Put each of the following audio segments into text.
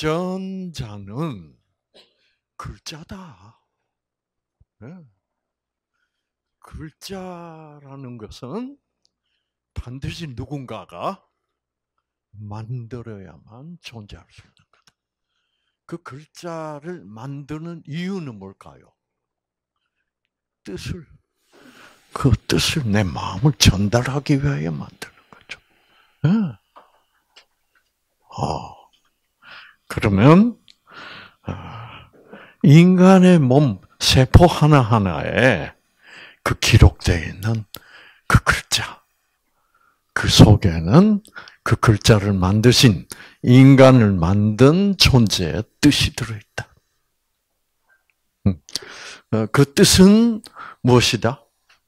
유전자는 글자다. 네. 글자라는 것은 반드시 누군가가 만들어야만 존재할 수 있는 거다. 그 글자를 만드는 이유는 뭘까요? 그 뜻을 내 마음을 전달하기 위하여 만드는 거죠. 네. 그러면 인간의 몸 세포 하나하나에 그 기록되어 있는 그 글자, 그 속에는 그 글자를 만드신 인간을 만든 존재의 뜻이 들어있다. 그 뜻은 무엇이다?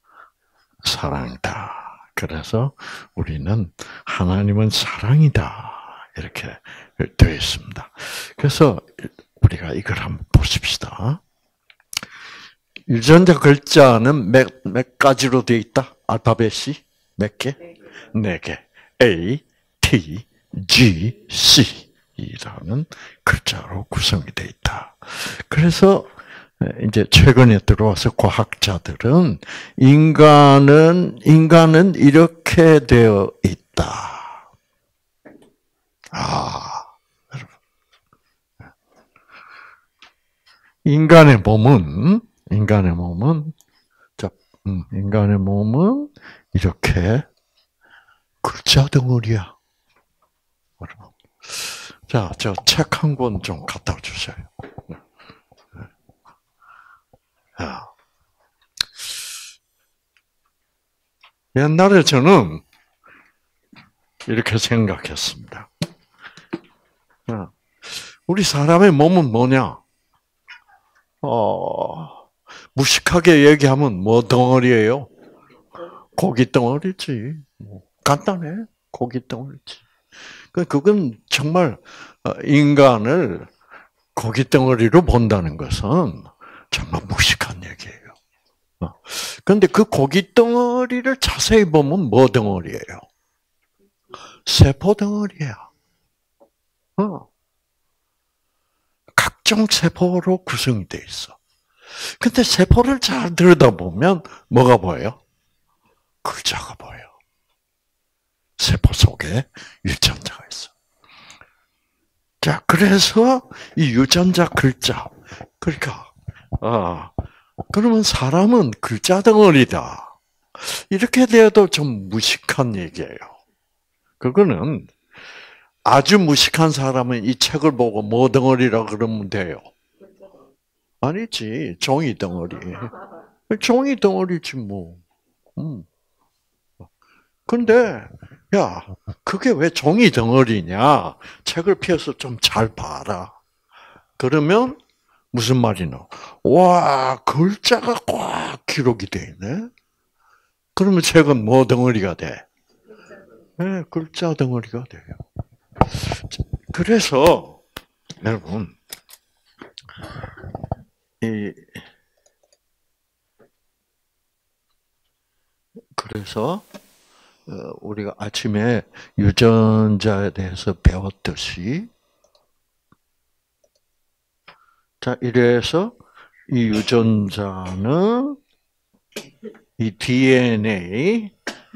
사랑이다. 그래서 우리는 하나님은 사랑이다. 이렇게 되어 있습니다. 그래서 우리가 이걸 한번 보십시다. 유전자 글자는 몇 가지로 되어 있다? 알파벳이 몇 개? 네 개. A, T, G, C 이라는 글자로 구성이 되어 있다. 그래서 이제 최근에 들어와서 과학자들은 인간은 이렇게 되어 있다. 여러분. 인간의 몸은 이렇게 글자 덩어리야. 자, 저 책 한 권 좀 갖다 주세요. 옛날에 저는 이렇게 생각했습니다. 우리 사람의 몸은 뭐냐? 무식하게 얘기하면 뭐 덩어리예요? 고기 덩어리지. 간단해. 고기 덩어리지. 그건 정말 인간을 고기 덩어리로 본다는 것은 정말 무식한 얘기예요. 그런데 그 고기 덩어리를 자세히 보면 뭐 덩어리예요? 세포 덩어리야. 각종 세포로 구성이 돼 있어. 근데 세포를 잘 들여다보면 뭐가 보여요? 글자가 보여. 세포 속에 유전자가 있어. 자, 그래서 이 유전자 글자, 그러니까 그러면 사람은 글자 덩어리다. 이렇게 되어도 좀 무식한 얘기예요. 그거는 아주 무식한 사람은 이 책을 보고 뭐 덩어리라 그러면 돼요? 아니지, 종이 덩어리. 종이 덩어리지 뭐. 근데 야, 그게 왜 종이 덩어리냐? 책을 펴서 좀 잘 봐라. 그러면 무슨 말이노? 와, 글자가 꽉 기록이 돼 있네. 그러면 책은 뭐 덩어리가 돼? 네, 글자 덩어리가 돼요. 그래서 여러분, 그래서 우리가 아침에 유전자에 대해서 배웠듯이, 자, 이래서 이 유전자는 이 DNA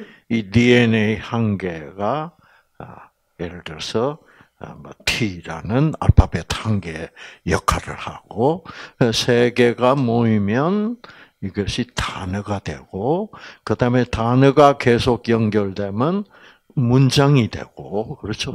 한 개가 예를 들어서 뭐 T라는 알파벳 한 개의 역할을 하고, 세 개가 모이면 이것이 단어가 되고, 그 다음에 단어가 계속 연결되면 문장이 되고, 그렇죠?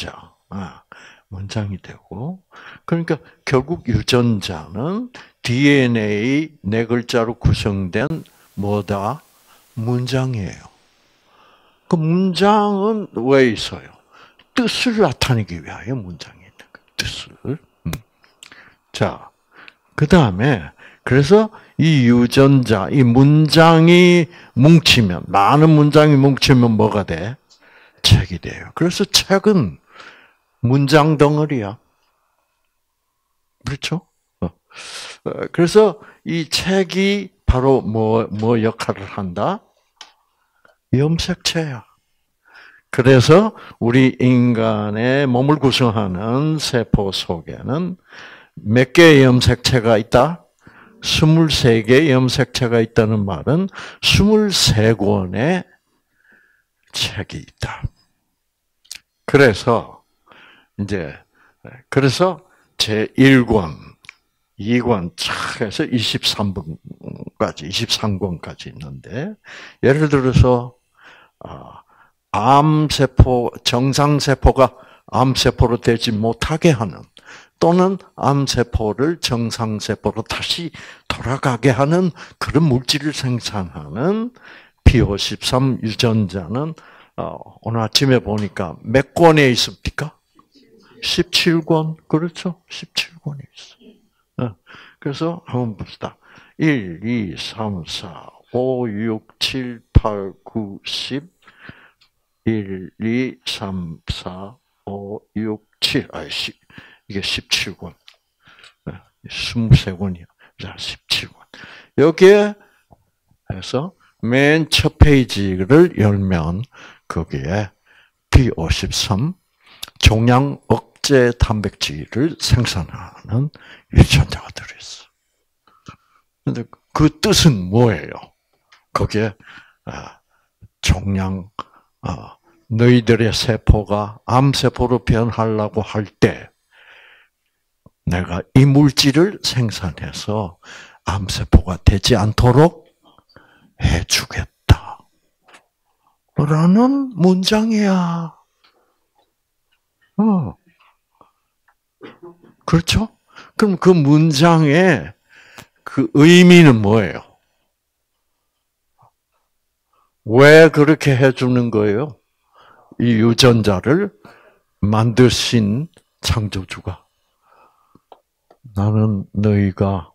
문장이 되고. 그러니까 결국 유전자는 DNA 네 글자로 구성된 뭐다? 문장이에요. 그 문장은 왜 있어요? 뜻을 나타내기 위하여 문장이 있는 거예요. 뜻을. 자, 그 다음에 그래서 이 유전자, 이 문장이 뭉치면, 많은 문장이 뭉치면 뭐가 돼? 책이 돼요. 그래서 책은 문장 덩어리야. 그렇죠? 그래서 이 책이 바로 뭐 역할을 한다? 염색체야. 그래서 우리 인간의 몸을 구성하는 세포 속에는 몇 개의 염색체가 있다? 23개의 염색체가 있다는 말은 23권의 책이 있다. 그래서 제1권, 2권 쫙 해서 23권까지 있는데, 예를 들어서 암세포, 정상세포가 암세포로 되지 못하게 하는, 또는 암세포를 정상세포로 다시 돌아가게 하는 그런 물질을 생산하는 P53 유전자는 오늘 아침에 보니까 몇 권에 있습니까? 17권. 그렇죠? 17권이 있어. 그래서 한번 봅시다. 1, 2, 3, 4, 5, 6, 7, 8, 9, 10. 1, 2, 3, 4, 5, 6, 7. 이게 17권. 23권이요. 자, 17권. 여기에 해서 맨 첫 페이지를 열면 거기에 P53 종양 억제 단백질을 생산하는 유전자가 들어있어. 근데 그 뜻은 뭐예요? 거기에 종양 너희들의 세포가 암세포로 변하려고 할 때 내가 이 물질을 생산해서 암세포가 되지 않도록 해주겠다. 라는 문장이야. 그렇죠? 그럼 그 문장의 그 의미는 뭐예요? 왜 그렇게 해주는 거예요? 이 유전자를 만드신 창조주가. 나는 너희가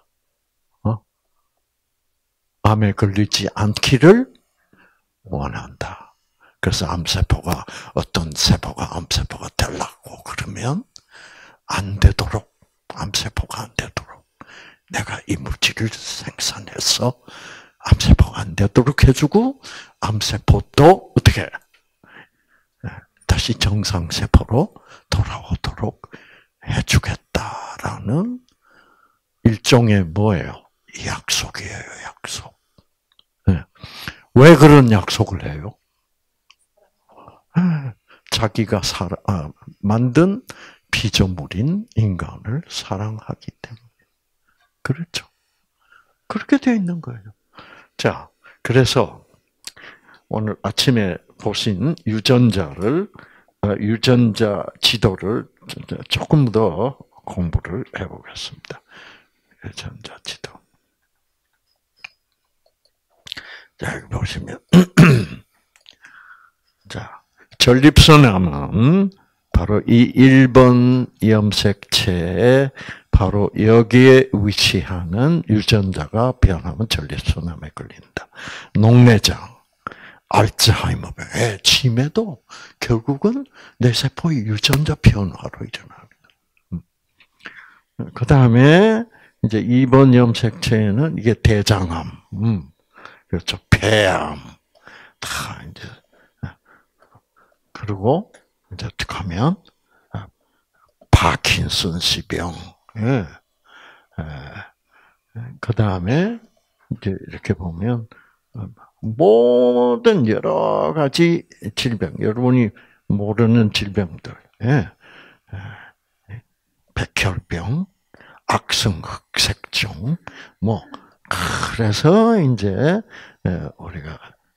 암에 걸리지 않기를 원한다. 그래서 암세포가 어떤 세포가 암세포가 되려고 그러면 안 되도록, 암세포가 안 되도록 내가 이 물질을 생산해서 암세포가 안 되도록 해주고, 암세포도 어떻게 다시 정상세포로 돌아오도록 해주겠다라는 일종의 뭐예요? 약속이에요, 약속. 왜 그런 약속을 해요? 자기가 만든 피조물인 인간을 사랑하기 때문에. 그렇죠. 그렇게 되어 있는 거예요. 자, 그래서 오늘 아침에 보신 유전자 지도를 조금 더 공부를 해보겠습니다. 유전자 지도. 자, 여기 보시면. 자, 전립선암은 바로 이 1번 염색체에 바로 여기에 위치하는 유전자가 변하면 전립선암에 걸린다. 녹내장, 알츠하이머병, 치매도 결국은 뇌세포의 유전자 변화로 일어납니다. 그 다음에 이제 2번 염색체에는 이게 대장암, 그렇죠, 폐암, 다 이제 그리고 이제 어떻게 하면 파킨슨스병, 그 다음에 이제 이렇게 보면 모든 여러 가지 질병, 여러분이 모르는 질병들, 백혈병, 악성흑색종, 그래서 이제 우리가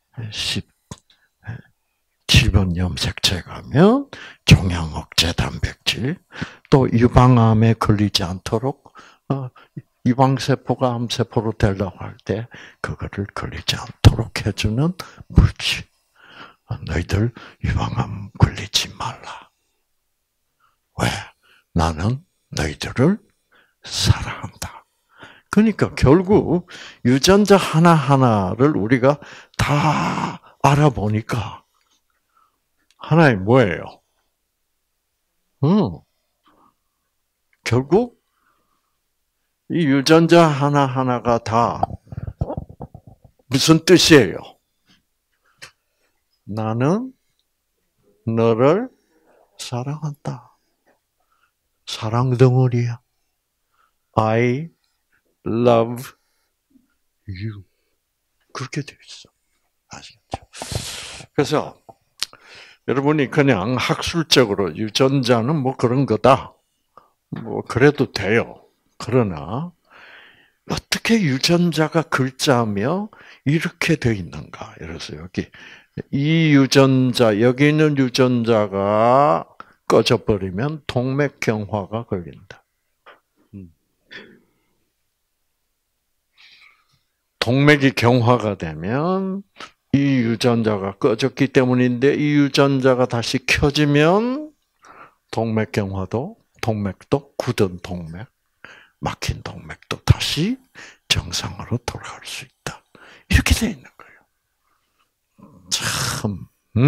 17번 염색체 가면 종양 억제 단백질, 또 유방암에 걸리지 않도록 유방세포가 암세포로 되려고 할 때 그거를 걸리지 않도록 해주는 물질. 너희들 유방암 걸리지 말라. 왜? 나는 너희들을 사랑한다. 그러니까 결국 유전자 하나하나를 우리가 다 알아보니까 하나의 뭐예요? 결국 이 유전자 하나하나가 다 무슨 뜻이에요? 나는 너를 사랑한다. 사랑 덩어리야. I love you. 그렇게 되어 있어. 아시겠죠? 그래서 여러분이 그냥 학술적으로 유전자는 뭐 그런 거다. 뭐 그래도 돼요. 그러나 어떻게 유전자가 글자며 이렇게 되어 있는가? 그래서 여기 이 유전자, 여기 있는 유전자가 꺼져버리면 동맥경화가 걸린다. 동맥이 경화가 되면 이 유전자가 꺼졌기 때문인데 이 유전자가 다시 켜지면 동맥도 굳은 동맥, 막힌 동맥도 다시 정상으로 돌아갈 수 있다. 이렇게 돼 있는 거예요. 참,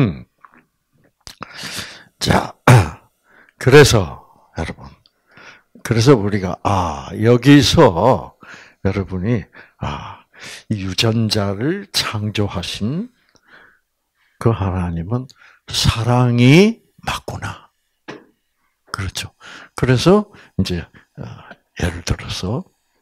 자, 그래서 여러분, 그래서 우리가 여기서 여러분이 이 유전자를 창조하신 그 하나님은 사랑이 맞구나. 그렇죠. 그래서 이제 예를 들어서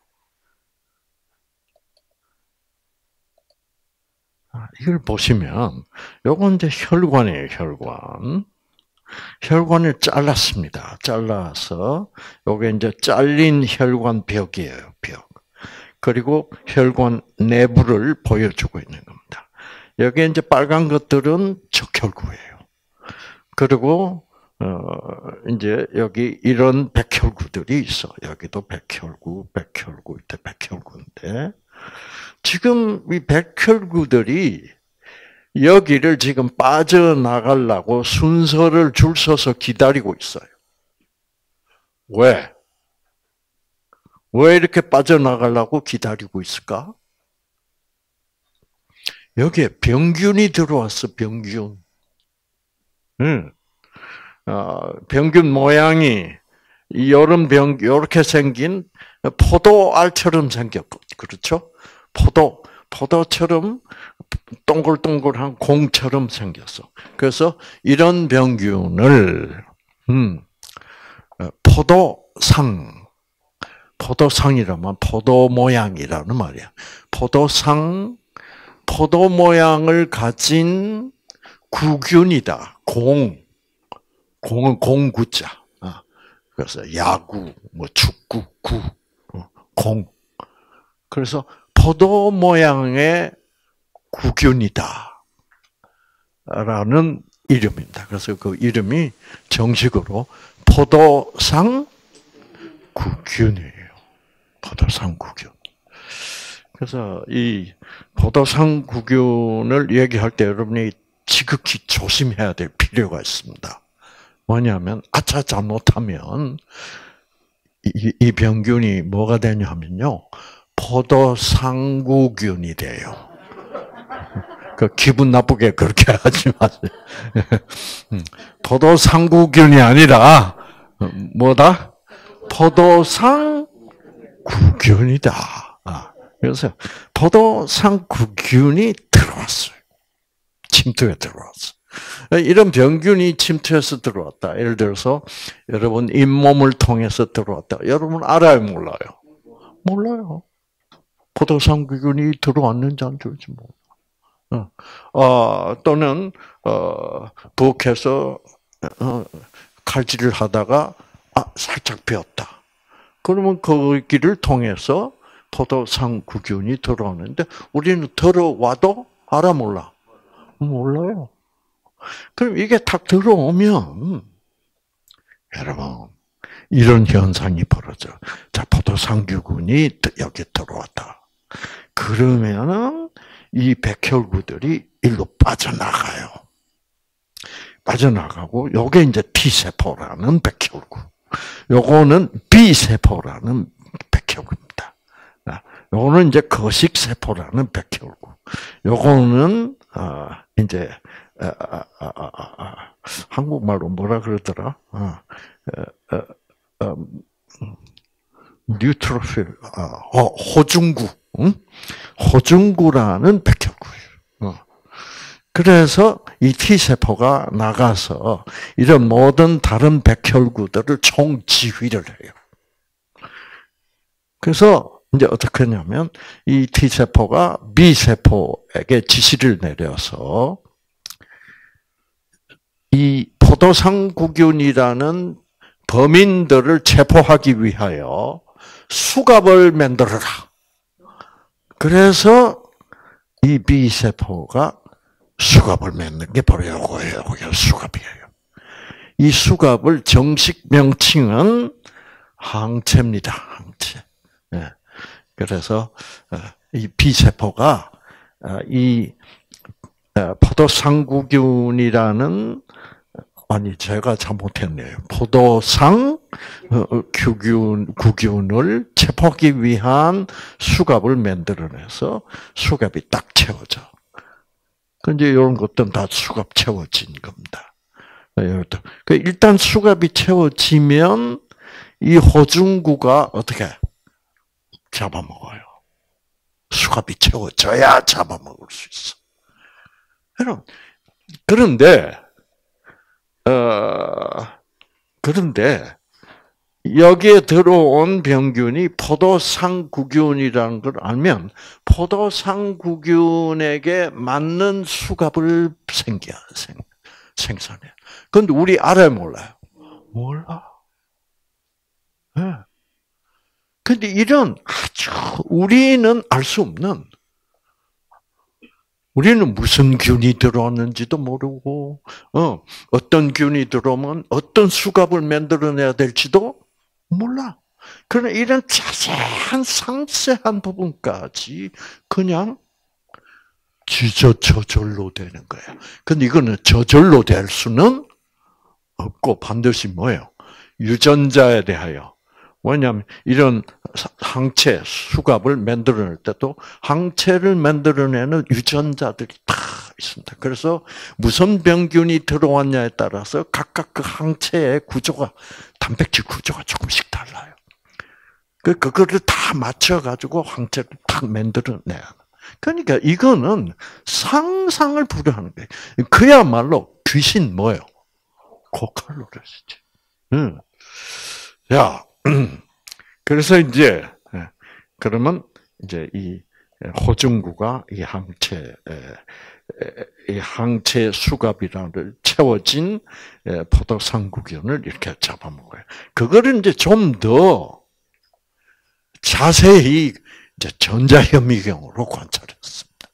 이걸 보시면 요건 이제 혈관이에요, 혈관. 혈관을 잘랐습니다. 잘라서 요게 이제 잘린 혈관 벽이에요, 벽. 그리고 혈관 내부를 보여주고 있는 겁니다. 여기 이제 빨간 것들은 적혈구예요. 그리고 이제 여기 이런 백혈구들이 있어. 여기도 백혈구, 이때 백혈구인데 지금 이 백혈구들이 여기를 지금 빠져나가려고 순서를 줄 서서 기다리고 있어요. 왜? 왜 이렇게 빠져나가려고 기다리고 있을까? 여기에 병균이 들어왔어, 병균. 병균 모양이 이렇게 생긴 포도알처럼 생겼고, 그렇죠? 포도처럼 동글동글한 공처럼 생겼어. 그래서 이런 병균을 포도상이라면 포도 모양이라는 말이야. 포도 모양을 가진 구균이다. 공은 공구자. 그래서 야구, 뭐 축구, 공. 그래서 포도 모양의 구균이다. 라는 이름입니다. 그래서 그 이름이 정식으로 포도상 구균이에요. 포도상 구균. 그래서 이 포도상 구균을 얘기할 때 여러분이 지극히 조심해야 될 필요가 있습니다. 뭐냐면 잘못하면 이 병균이 뭐가 되냐면요. 포도상구균이 돼요. 그 기분 나쁘게 그렇게 하지 마세요. 포도상구균이 아니라 뭐다? 포도상구균이다. 그래서 포도상구균이 들어왔어요. 침투에 들어왔어. 이런 병균이 침투해서 들어왔다. 예를 들어서 여러분 잇몸을 통해서 들어왔다. 여러분 알아요, 몰라요? 몰라요. 포도상구균이 들어왔는지 안 들어올지 몰라. 또는 부엌에서 칼질을 하다가 살짝 베었다. 그러면 거기를 통해서 포도상구균이 들어오는데 우리는 들어와도 알아 몰라? 몰라요. 그럼 이게 탁 들어오면 여러분 이런 현상이 벌어져. 자, 포도상구균이 여기 들어왔다. 그러면은 이 백혈구들이 일로 빠져나가요. 빠져나가고 요게 이제 T세포라는 백혈구. 요거는 B세포라는 백혈구입니다. 요거는 이제 거식세포라는 백혈구. 요거는 이제 한국말로 뭐라 그러더라? 뉴트로필, 호중구, 호중구라는 백혈구예요. 그래서 이 T세포가 나가서 이런 모든 다른 백혈구들을 총지휘를 해요. 그래서 이제 어떻게 하냐면 이 T세포가 B세포에게 지시를 내려서 이 포도상구균이라는 범인들을 체포하기 위하여 수갑을 만들어라. 그래서 이 B세포가 수갑을 맺는 게 바로 이거예요. 수갑이에요. 이 수갑을 정식 명칭은 항체입니다. 항체. 그래서 이 B세포가 이 포도상구균이라는 제가 잘못했네요. 포도상 구균을 체포하기 위한 수갑을 만들어내서 수갑이 딱 채워져. 근데 이런 것들은 다 수갑 채워진 겁니다. 일단 수갑이 채워지면 이 호중구가 어떻게 잡아먹어요. 수갑이 채워져야 잡아먹을 수 있어. 그런데 여기에 들어온 병균이 포도상구균이라는 걸 알면 포도상구균에게 맞는 수갑을 생산해. 그런데 우리 알아요, 몰라요? 몰라. 네. 근데 이런 아주 우리는 알 수 없는, 우리는 무슨 균이 들어왔는지도 모르고, 어떤 균이 들어오면 어떤 수갑을 만들어내야 될지도 몰라. 그러나 이런 자세한 상세한 부분까지 그냥 저절로 되는 거예요. 근데 이거는 저절로 될 수는 없고 반드시 뭐예요? 유전자에 대하여. 왜냐하면 이런 항체, 수갑을 만들어낼 때도 항체를 만들어내는 유전자들이 다 있습니다. 그래서 무슨 병균이 들어왔냐에 따라서 각각 그 항체의 구조가, 단백질 구조가 조금씩 달라요. 그거를 다 맞춰가지고 항체를 딱 만들어내야 해요. 그러니까 이거는 상상을 불허하는 거예요. 그야말로 귀신 뭐예요? 고칼로레시지. 야, 그래서 이제 그러면 이제 이 호중구가 이 항체 수갑이라는 채워진 포도상구균을 이렇게 잡아먹어요. 그거를 이제 좀 더 자세히 이제 전자현미경으로 관찰했습니다.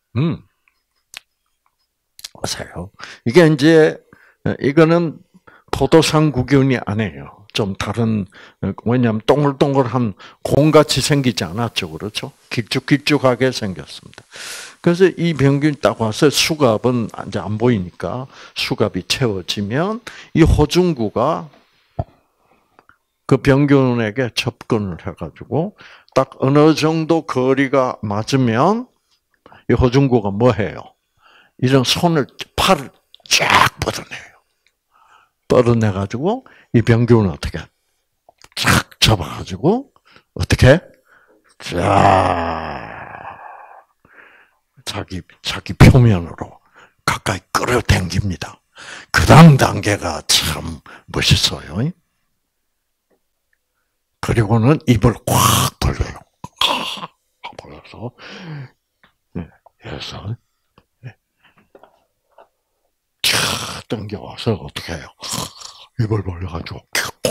보세요. 이게 이제 이거는 포도상구균이 아니에요. 좀 다른, 왜냐하면 동글동글한 공같이 생기지 않았죠. 그렇죠? 길쭉길쭉하게 생겼습니다. 그래서 이 병균이 딱 와서 수갑은 이제 안 보이니까 수갑이 채워지면 이 호중구가 그 병균에게 접근을 해가지고 딱 어느 정도 거리가 맞으면 이 호중구가 뭐 해요? 이런 팔을 쫙 뻗어내요. 뻗어내가지고 이 병균은 어떻게 쫙 잡아가지고 어떻게 자기 표면으로 가까이 끌어당깁니다. 그 다음 단계가 참 멋있어요. 그리고는 입을 꽉 벌려요. 벌려서 해서 쫙 당겨와서 어떻게 해요? 입을 벌려가지고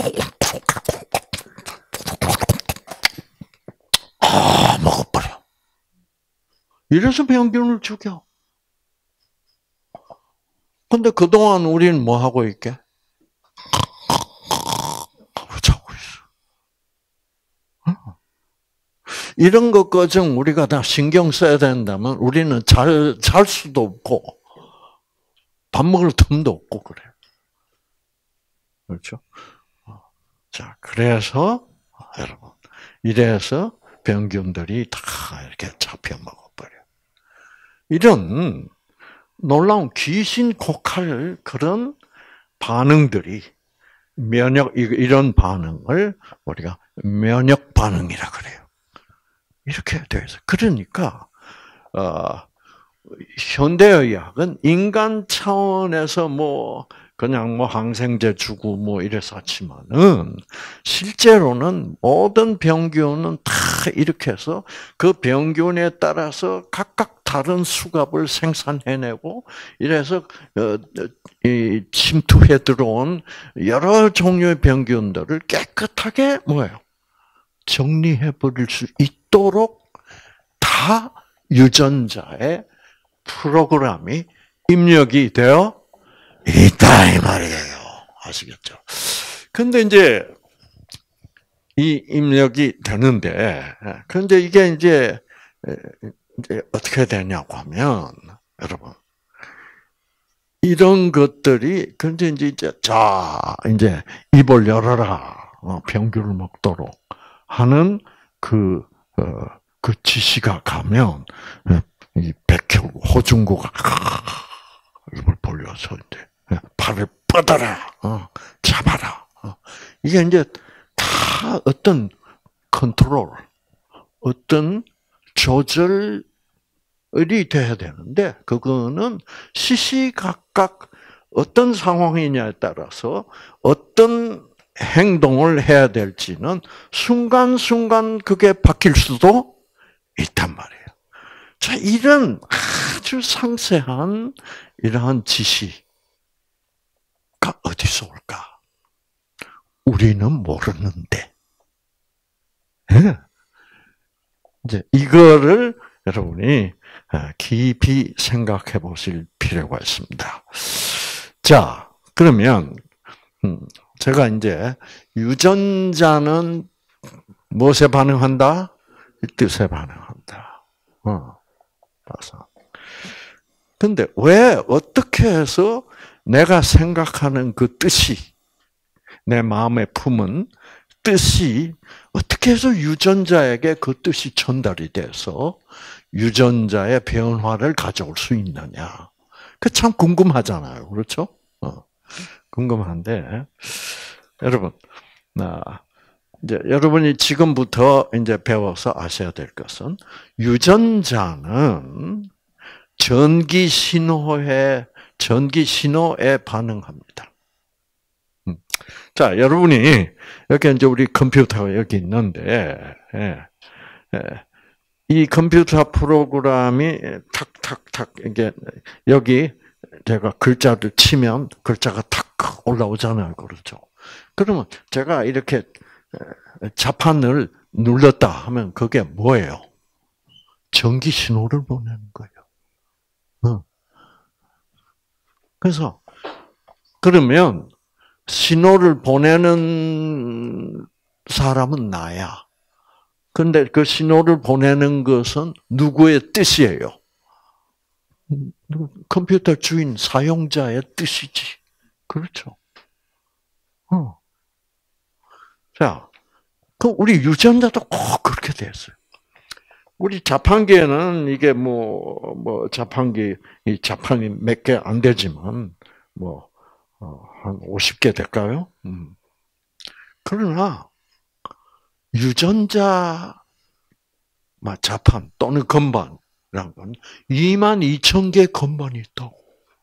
먹어버려. 이래서 병균을 죽여. 근데 그동안 우리는 뭐 하고 있게? 자고 있어. 이런 것까지 우리가 다 신경 써야 된다면 우리는 잘 수도 없고 밥 먹을 틈도 없고 그래. 그렇죠? 자, 그래서 여러분 이래서 병균들이 다 이렇게 잡혀 먹어버려. 이런 놀라운 귀신 곡할 그런 반응들이 이런 반응을 우리가 면역 반응이라 그래요. 이렇게 되어 있어요. 그러니까 현대의학은 인간 차원에서 그냥 항생제 주고 이래서 하지만은, 실제로는 모든 병균은 다 이렇게 해서 그 병균에 따라서 각각 다른 수갑을 생산해내고, 이래서 이 침투해 들어온 여러 종류의 병균들을 깨끗하게 정리해 버릴 수 있도록 다 유전자의 프로그램이 입력이 되어 있다 이 말이에요. 아시겠죠? 근데 이제 이 입력이 되는데, 근데 이게 이제 어떻게 되냐고 하면, 여러분, 이런 것들이 근데 이제 이제 입을 열어라, 병균을 먹도록 하는 그 지시가 가면, 이 백혈구, 호중구가 입을 벌려서 이제 팔을 뻗어라, 잡아라. 이게 이제 다 어떤 컨트롤, 어떤 조절이 돼야 되는데, 그거는 시시각각 어떤 상황이냐에 따라서 어떤 행동을 해야 될지는 순간순간 그게 바뀔 수도 있단 말이에요. 자, 이런 아주 상세한 이러한 지시가 어디서 올까? 우리는 모르는데. 이제 이거를 여러분이 깊이 생각해 보실 필요가 있습니다. 자, 그러면 제가 이제 유전자는 무엇에 반응한다? 뜻에 반응한다. 봐서. 근데 왜 어떻게 해서 내가 생각하는 그 뜻이, 내 마음에 품은 뜻이 어떻게 해서 유전자에게 그 뜻이 전달이 돼서 유전자의 변화를 가져올 수 있느냐? 그 참 궁금하잖아요, 그렇죠? 궁금한데 여러분, 이제 여러분이 지금부터 이제 배워서 아셔야 될 것은 유전자는 전기 신호에 반응합니다. 자, 여러분이 이렇게 이제 우리 컴퓨터가 여기 있는데, 이 컴퓨터 프로그램이 탁탁탁 이게 여기 제가 글자를 치면 글자가 탁 올라오잖아요, 그렇죠? 그러면 제가 이렇게 자판을 눌렀다 하면 그게 뭐예요? 전기 신호를 보내는 거예요. 그래서 그러면 신호를 보내는 사람은 나야. 근데 그 신호를 보내는 것은 누구의 뜻이에요? 컴퓨터 주인 사용자의 뜻이지. 그렇죠? 자, 그 우리 유전자도 꼭 그렇게 됐어요. 우리 자판기에는 이게 자판기, 이 자판이 몇 개 안 되지만, 한 50개 될까요? 그러나, 유전자, 자판 또는 건반이란 건 22,000개 건반이 있다고.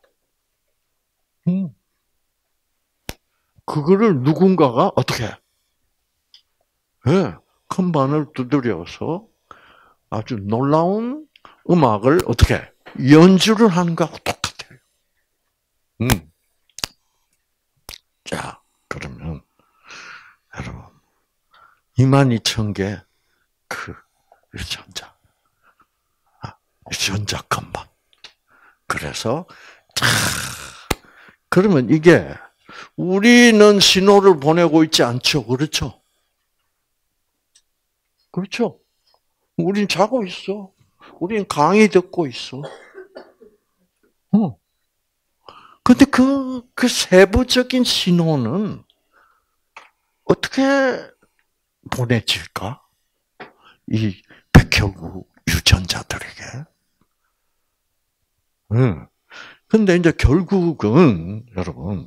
그거를 누군가가 어떻게, 건반을 두드려서 아주 놀라운 음악을 어떻게 연주를 하는 거하고 똑같아요. 자, 그러면 여러분 22,000개 그 유전자 건반. 그래서 그러면 이게 우리는 신호를 보내고 있지 않죠, 그렇죠? 그렇죠? 우린 자고 있어. 우린 강의 듣고 있어. 근데 그 세부적인 신호는 어떻게 보내질까? 이 백혈구 유전자들에게. 근데 이제 결국은, 여러분,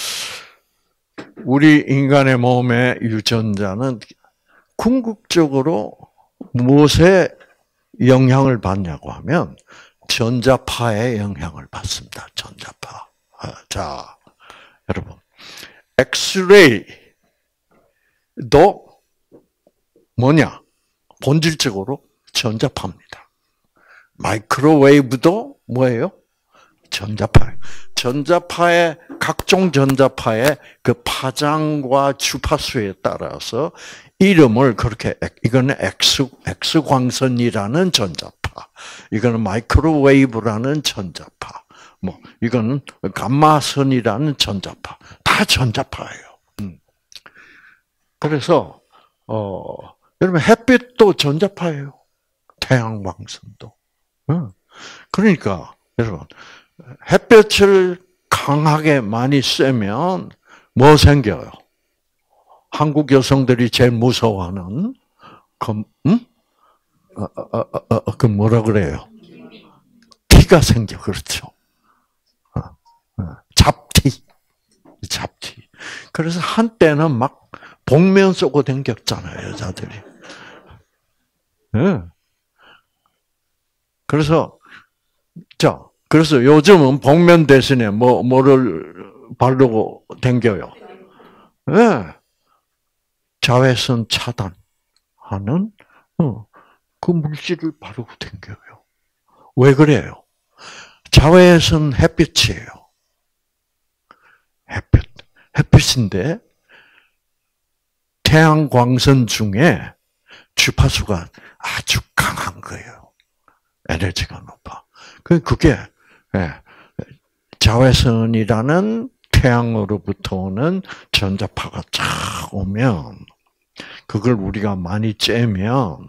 우리 인간의 몸의 유전자는 궁극적으로 무엇에 영향을 받냐고 하면 전자파의 영향을 받습니다. 전자파. 자, 여러분, 엑스레이도 뭐냐? 본질적으로 전자파입니다. 마이크로웨이브도 뭐예요? 전자파. 각종 전자파의 그 파장과 주파수에 따라서 이름을 그렇게, 이거는 X광선이라는 전자파, 이거는 마이크로웨이브라는 전자파, 이거는 감마선이라는 전자파, 다 전자파예요. 그래서, 여러분, 햇빛도 전자파예요. 태양광선도. 그러니까, 여러분, 햇볕을 강하게 많이 쐬면 뭐 생겨요? 한국 여성들이 제일 무서워하는 그 뭐라 그래요? 티가 생겨. 그렇죠. 잡티. 그래서 한때는 막 복면 쏘고 댕겼잖아요, 여자들이. 그래서 요즘은 복면 대신에 뭐를 바르고 댕겨요? 자외선 차단하는 그 물질을 바르고 댕겨요. 왜 그래요? 자외선 햇빛이에요. 햇빛인데 태양광선 중에 주파수가 아주 강한 거예요. 에너지가 높아. 그게 자외선이라는 태양으로부터 오는 전자파가 쫙 오면 그걸 우리가 많이 쬐면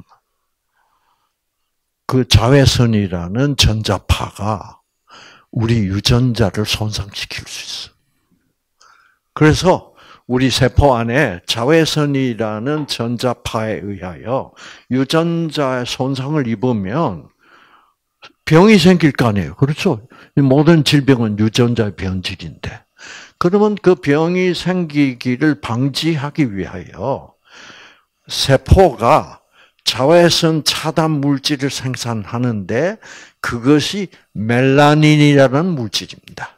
그 자외선이라는 전자파가 우리 유전자를 손상시킬 수 있어. 그래서 우리 세포 안에 자외선이라는 전자파에 의하여 유전자의 손상을 입으면 병이 생길 거 아니에요. 그렇죠? 모든 질병은 유전자의 변질인데. 그러면 그 병이 생기기를 방지하기 위하여 세포가 자외선 차단 물질을 생산하는데 그것이 멜라닌이라는 물질입니다.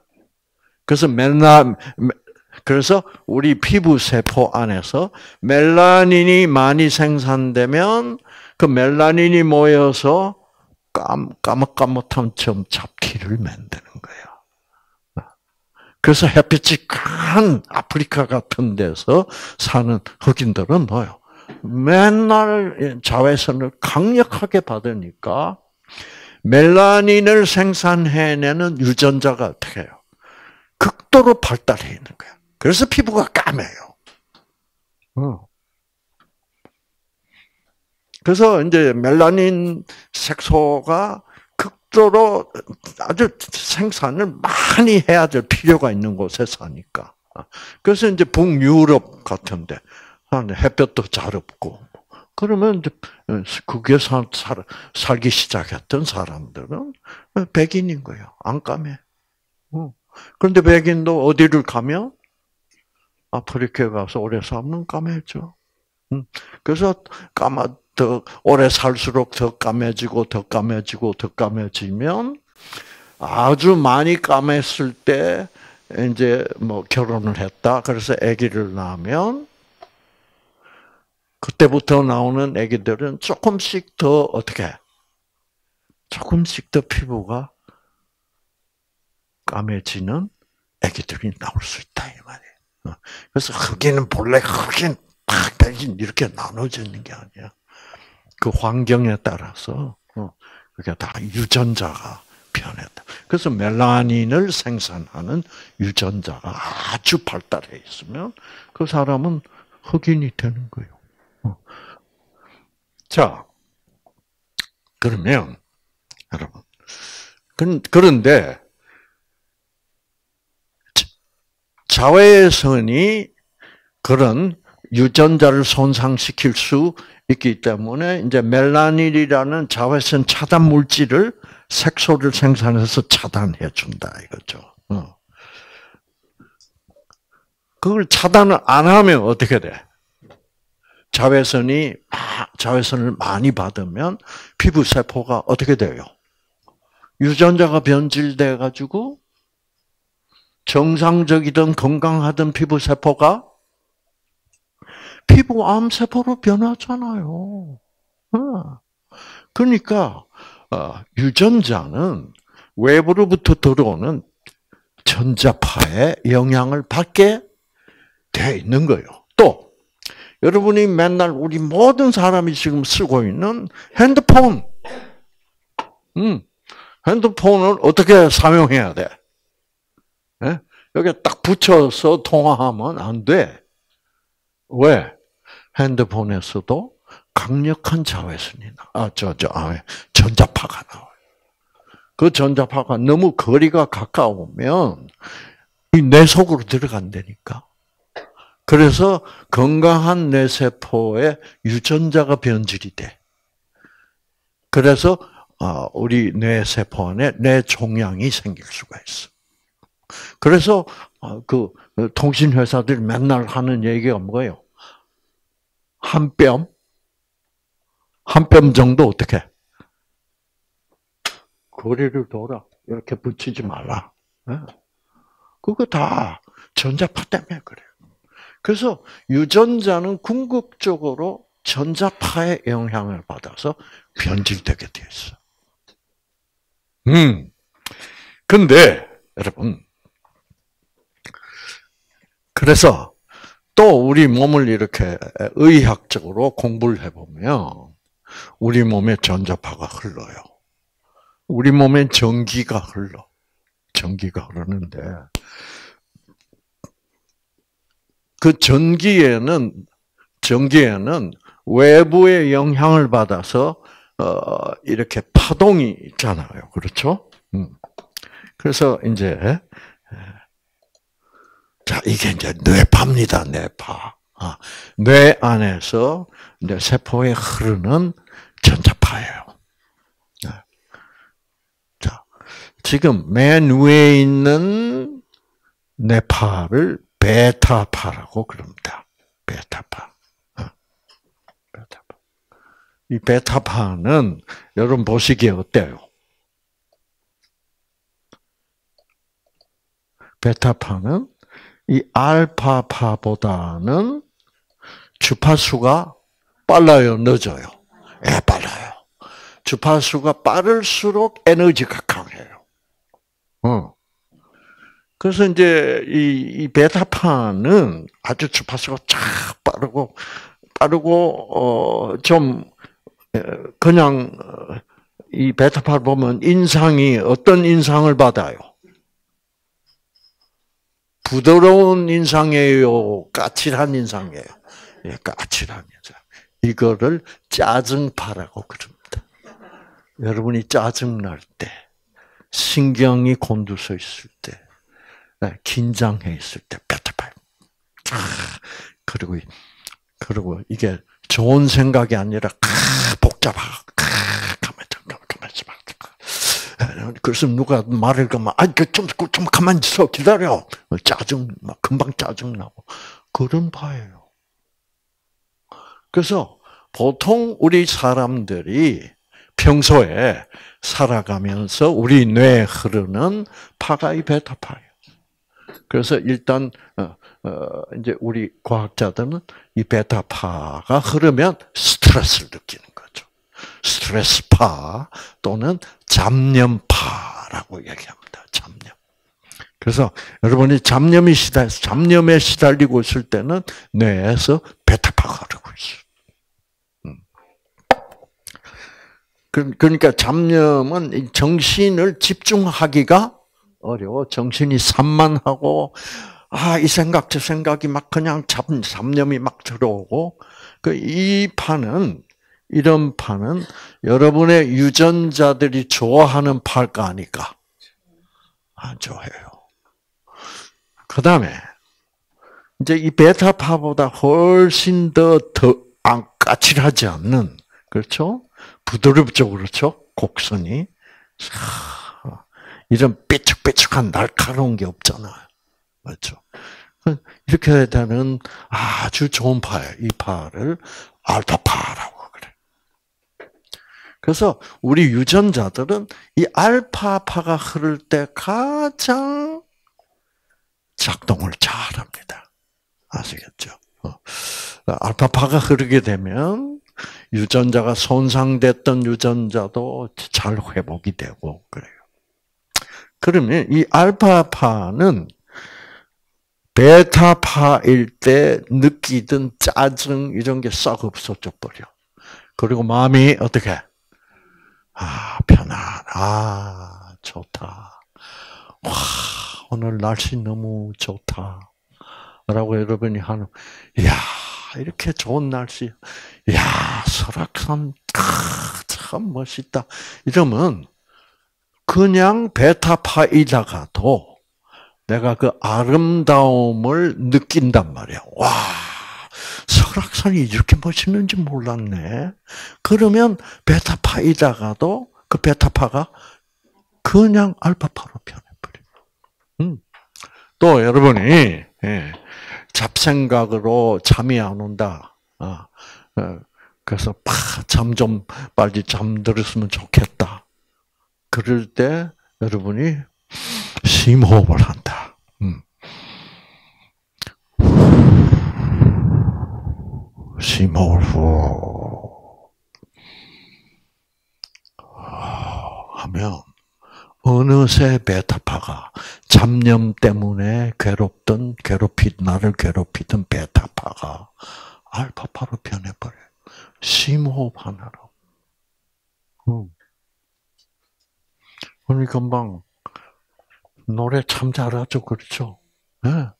그래서 우리 피부 세포 안에서 멜라닌이 많이 생산되면 그 멜라닌이 모여서 까뭇까뭇한 점 잡티를 만드는 거예요. 그래서 햇빛이 강한 아프리카 같은 데서 사는 흑인들은 뭐요? 맨날 자외선을 강력하게 받으니까 멜라닌을 생산해내는 유전자가 어떻게 해요? 극도로 발달해 있는 거예요. 그래서 피부가 까매요. 그래서 이제 멜라닌 색소가 극도로 아주 생산을 많이 해야 될 필요가 있는 곳에 사니까. 그래서 이제 북유럽 같은데 햇볕도 잘 없고 그러면 이제 거기에 살기 시작했던 사람들은 백인인 거예요. 안 까매. 그런데 백인도 어디를 가면 아프리카에 가서 오래 살면 까매져. 그래서 더 오래 살수록 더 까매지고 아주 많이 까맸을 때 이제 결혼을 했다. 그래서 아기를 낳으면 그때부터 나오는 아기들은 조금씩 더 피부가 까매지는 아기들이 나올 수 있다 이 말이에요. 그래서 흑인은 본래 흑인, 백인 이렇게 나눠지는 게 아니야. 그 환경에 따라서 그게 다 유전자가 변했다. 그래서 멜라닌을 생산하는 유전자가 아주 발달해 있으면 그 사람은 흑인이 되는 거예요. 자, 그러면 여러분, 그런데 자외선이 그런 유전자를 손상시킬 수 있기 때문에 이제 멜라닌이라는 자외선 차단 물질을 색소를 생산해서 차단해 준다 이거죠. 그걸 차단을 안 하면 어떻게 돼? 자외선을 많이 받으면 피부 세포가 어떻게 돼요? 유전자가 변질돼 가지고 정상적이던 건강하던 피부 세포가 피부 암 세포로 변하잖아요. 그러니까 유전자는 외부로부터 들어오는 전자파의 영향을 받게 돼 있는 거예요. 또 여러분이 맨날 우리 모든 사람이 지금 쓰고 있는 핸드폰, 핸드폰을 어떻게 사용해야 돼? 네? 여기 딱 붙여서 통화하면 안 돼. 왜? 핸드폰에서도 강력한 자외선이 전자파가 나와요. 그 전자파가 너무 거리가 가까우면 이 뇌 속으로 들어간다니까. 그래서 건강한 뇌세포에 유전자가 변질이 돼. 그래서 우리 뇌세포 안에 뇌종양이 생길 수가 있어. 그래서 그 통신회사들이 맨날 하는 얘기가 뭐예요? 한 뼘 정도 어떻게? 거리를 돌아. 이렇게 붙이지 말라. 그거 다 전자파 때문에 그래요. 그래서 유전자는 궁극적으로 전자파의 영향을 받아서 변질되게 돼 있어. 근데 여러분, 그래서 또 우리 몸을 이렇게 의학적으로 공부를 해보면 우리 몸에 전자파가 흘러요. 우리 몸에 전기가 흘러. 전기가 흐르는데 그 전기에는 외부의 영향을 받아서 이렇게 파동이 있잖아요. 그렇죠? 그래서 이제 자, 이게 이제 뇌파입니다. 뇌파. 뇌 안에서 뇌 세포에 흐르는 전자파예요. 자, 지금 맨 위에 있는 뇌파를 베타파라고 그럽니다. 베타파. 베타파. 이 베타파는 여러분 보시기에 어때요? 베타파는 이 알파파보다는 주파수가 빨라요, 늦어요? 예, 빨라요. 주파수가 빠를수록 에너지가 강해요. 그래서 이제 이 베타파는 아주 주파수가 쫙 빠르고 좀 그냥 이 베타파를 보면 인상이 어떤 인상을 받아요? 부드러운 인상이에요, 까칠한 인상이에요. 예, 까칠한 인상. 이거를 짜증파라고 그럽니다. 여러분이 짜증 날 때, 신경이 곤두서 있을 때, 긴장해 있을 때 베타파. 그리고 이게 좋은 생각이 아니라 복잡하고 가만히 그래서 누가 말을 그만 좀 가만히 있어 기다려. 짜증 막 금방 짜증 나고 그런 파예요. 그래서 보통 우리 사람들이 평소에 살아가면서 우리 뇌에 흐르는 파가 이 베타파예요. 그래서 일단 이제 우리 과학자들은 이 베타파가 흐르면 스트레스를 느끼는 거죠. 스트레스파 또는 잡념파라고 얘기합니다. 잡념. 그래서 여러분이 잡념에 시달리고 있을 때는 뇌에서 베타파가 흐르고 있어요. 그러니까 잡념은 정신을 집중하기가 어려워. 정신이 산만하고, 이 생각, 저 생각이 막 그냥 잡념이 막 들어오고, 이런 파는 여러분의 유전자들이 좋아하는 파일까 아닐까? 안 좋아해요. 그 다음에, 이제 이 베타파보다 훨씬 더 까칠하지 않는, 그렇죠? 부드럽죠, 그렇죠? 곡선이. 이런 삐죽삐죽한 날카로운 게 없잖아요. 맞죠? 이렇게 되면 아주 좋은 파예요. 이 파를 알파파라고 그래. 그래서 우리 유전자들은 이 알파파가 흐를 때 가장 작동을 잘합니다. 아시겠죠? 알파파가 흐르게 되면 유전자가 손상됐던 유전자도 잘 회복이 되고 그래요. 그러면 이 알파파는 베타파일 때 느끼던 짜증 이런 게 싹 없어져 버려. 그리고 마음이 어떻게? 좋다. 와, 오늘 날씨 너무 좋다. 라고 여러분이 하는, 이야, 이렇게 좋은 날씨. 이야, 설악산, 참 멋있다. 이러면 그냥 베타파이다가도 내가 그 아름다움을 느낀단 말이야. 와, 설악산이 이렇게 멋있는지 몰랐네. 그러면 베타파이다가도 그 베타파가 그냥 알파파로 변해버려. 또 여러분이 잡생각으로 잠이 안 온다. 그래서 잠 좀 빨리 잠들었으면 좋겠다. 그럴 때 여러분이 심호흡을 한다. 심호흡 하면 어느새 베타파가 잡념 때문에 나를 괴롭히던 베타파가 알파파로 변해버려. 심호흡 하나로. 우리 금방 노래 참 잘하죠, 그렇죠? 네.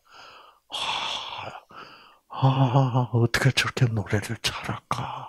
어떻게 저렇게 노래를 잘할까?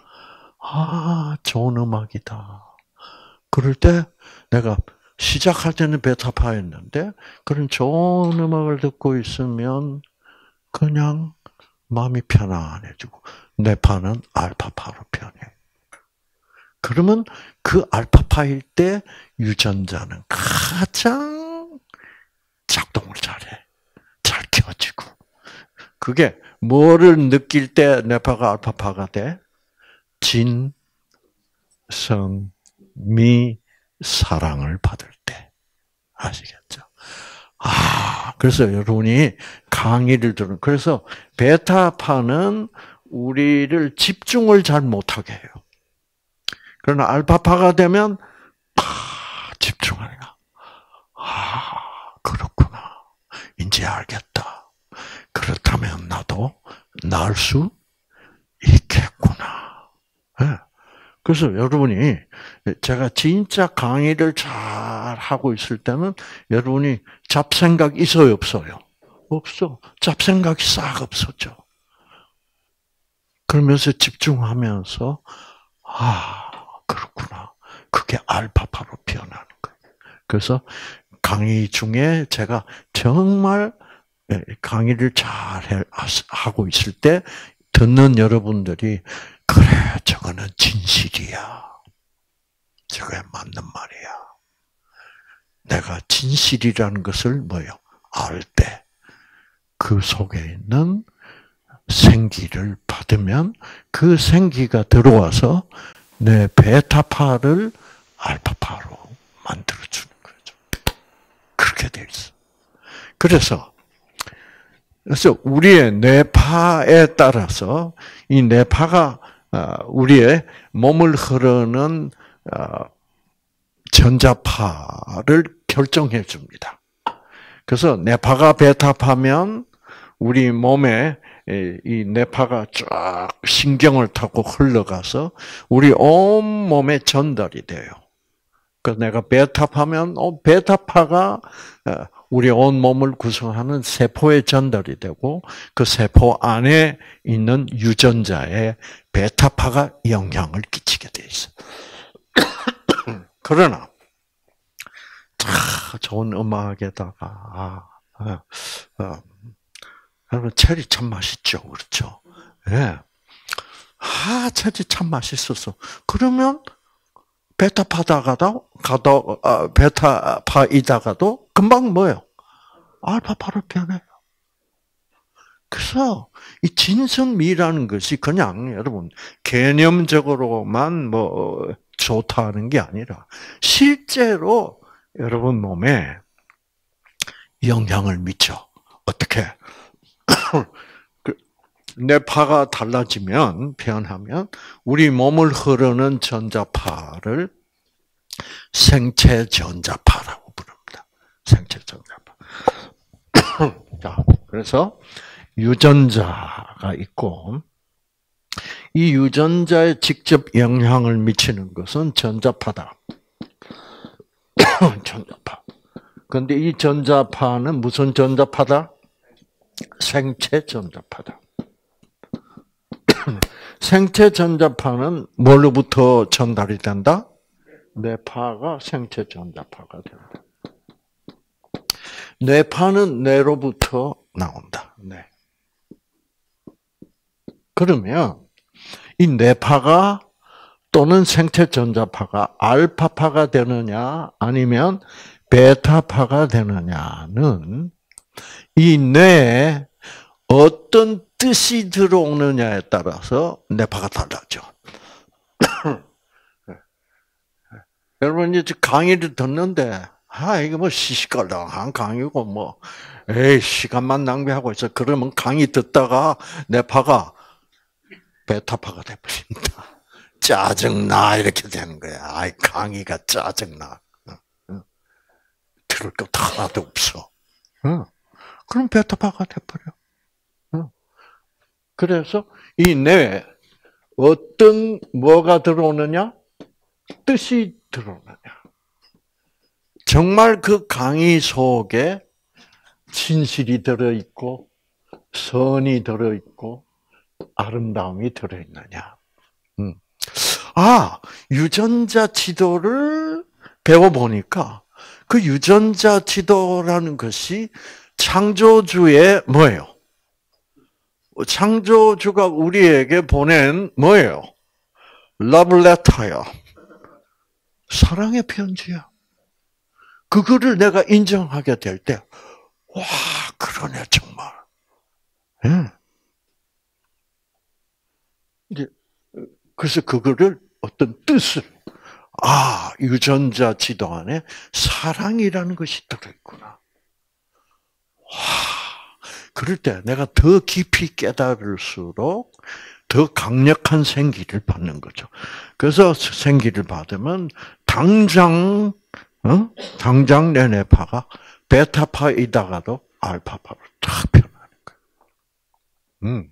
좋은 음악이다. 그럴 때 내가 시작할 때는 베타파였는데 그런 좋은 음악을 듣고 있으면 그냥 마음이 편안해지고 내 파는 알파파로 변해. 그러면 그 알파파일 때 유전자는 가장 작동을 잘해. 잘 켜지고. 그게 뭐를 느낄 때 뇌파가 알파파가 돼? 진, 성, 미, 사랑을 받을 때. 아시겠죠? 그래서 여러분이 강의를 그래서 베타파는 우리를 집중을 잘 못하게 해요. 그러나 알파파가 되면, 집중하니까. 그렇구나. 이제 알겠다. 그렇다면 나도 나을 수 있겠구나. 네. 그래서 여러분이 제가 진짜 강의를 잘 하고 있을 때는 여러분이 잡생각 있어요, 없어요? 없어. 잡생각이 싹 없었죠. 그러면서 집중하면서 그렇구나. 그게 알파파로 변하는 거예요. 그래서 강의 중에 제가 정말 강의를 잘 하고 있을 때 듣는 여러분들이 그래, 저거는 진실이야. 저거에 맞는 말이야. 내가 진실이라는 것을 알 때 그 속에 있는 생기를 받으면 그 생기가 들어와서 내 베타파를 알파파로 만들어주는 거죠. 그렇게 돼 있어. 그래서 우리의 뇌파에 따라서 이 뇌파가 우리의 몸을 흐르는 전자파를 결정해 줍니다. 그래서 뇌파가 베타파면 우리 몸에 이 뇌파가 쫙 신경을 타고 흘러가서 우리 온 몸에 전달이 돼요. 그래서 내가 베타파면 베타파가 우리 온 몸을 구성하는 세포에 전달이 되고 그 세포 안에 있는 유전자에 베타파가 영향을 끼치게 돼 있어요. 그러나 좋은 음악에다가 여러분 체리 참 맛있죠, 그렇죠? 예. 체리 참 맛있었어. 그러면 베타파이다가도 금방 알파파로 변해요. 그래서 이 진선미라는 것이 그냥 여러분 개념적으로만 좋다는 게 아니라 실제로 여러분 몸에 영향을 미쳐. 어떻게? 뇌파가 달라지면, 표현하면, 우리 몸을 흐르는 전자파를 생체 전자파라고 부릅니다. 생체 전자파. 자, 그래서 유전자가 있고, 이 유전자에 직접 영향을 미치는 것은 전자파다. 전자파. 그런데 이 전자파는 무슨 전자파다? 생체 전자파다. 생체 전자파는 뭘로부터 전달이 된다? 뇌파가 생체 전자파가 된다. 뇌파는 뇌로부터 나온다. 네. 그러면 이 뇌파가 또는 생체 전자파가 알파파가 되느냐 아니면 베타파가 되느냐는 이 뇌에 어떤 뜻이 들어오느냐에 따라서 뇌파가 달라져. 여러분 이제 강의를 듣는데 이거 뭐 시시껄렁한 강의고 뭐 시간만 낭비하고 있어. 그러면 강의 듣다가 뇌파가 베타파가 돼버린다. 짜증나 이렇게 되는 거야. 강의가 짜증나. 들을 것 하나도 없어. 그럼 베타파가 돼버려. 그래서 이 뇌에 어떤 뭐가 들어오느냐? 뜻이 들어오느냐? 정말 그 강의 속에 진실이 들어있고 선이 들어있고 아름다움이 들어있느냐? 유전자 지도를 배워보니까 그 유전자 지도라는 것이 창조주의 뭐예요? 창조주가 우리에게 보낸 뭐예요? 러브레터야. 사랑의 편지야. 그거를 내가 인정하게 될 때, 와, 그러네, 정말. 이제, 그래서 그거를 어떤 뜻을, 유전자 지도 안에 사랑이라는 것이 들어있구나. 와, 그럴 때 내가 더 깊이 깨달을수록 더 강력한 생기를 받는 거죠. 그래서 생기를 받으면 당장 내 뇌파가 베타파이다가도 알파파로 탁 변하는 거예요.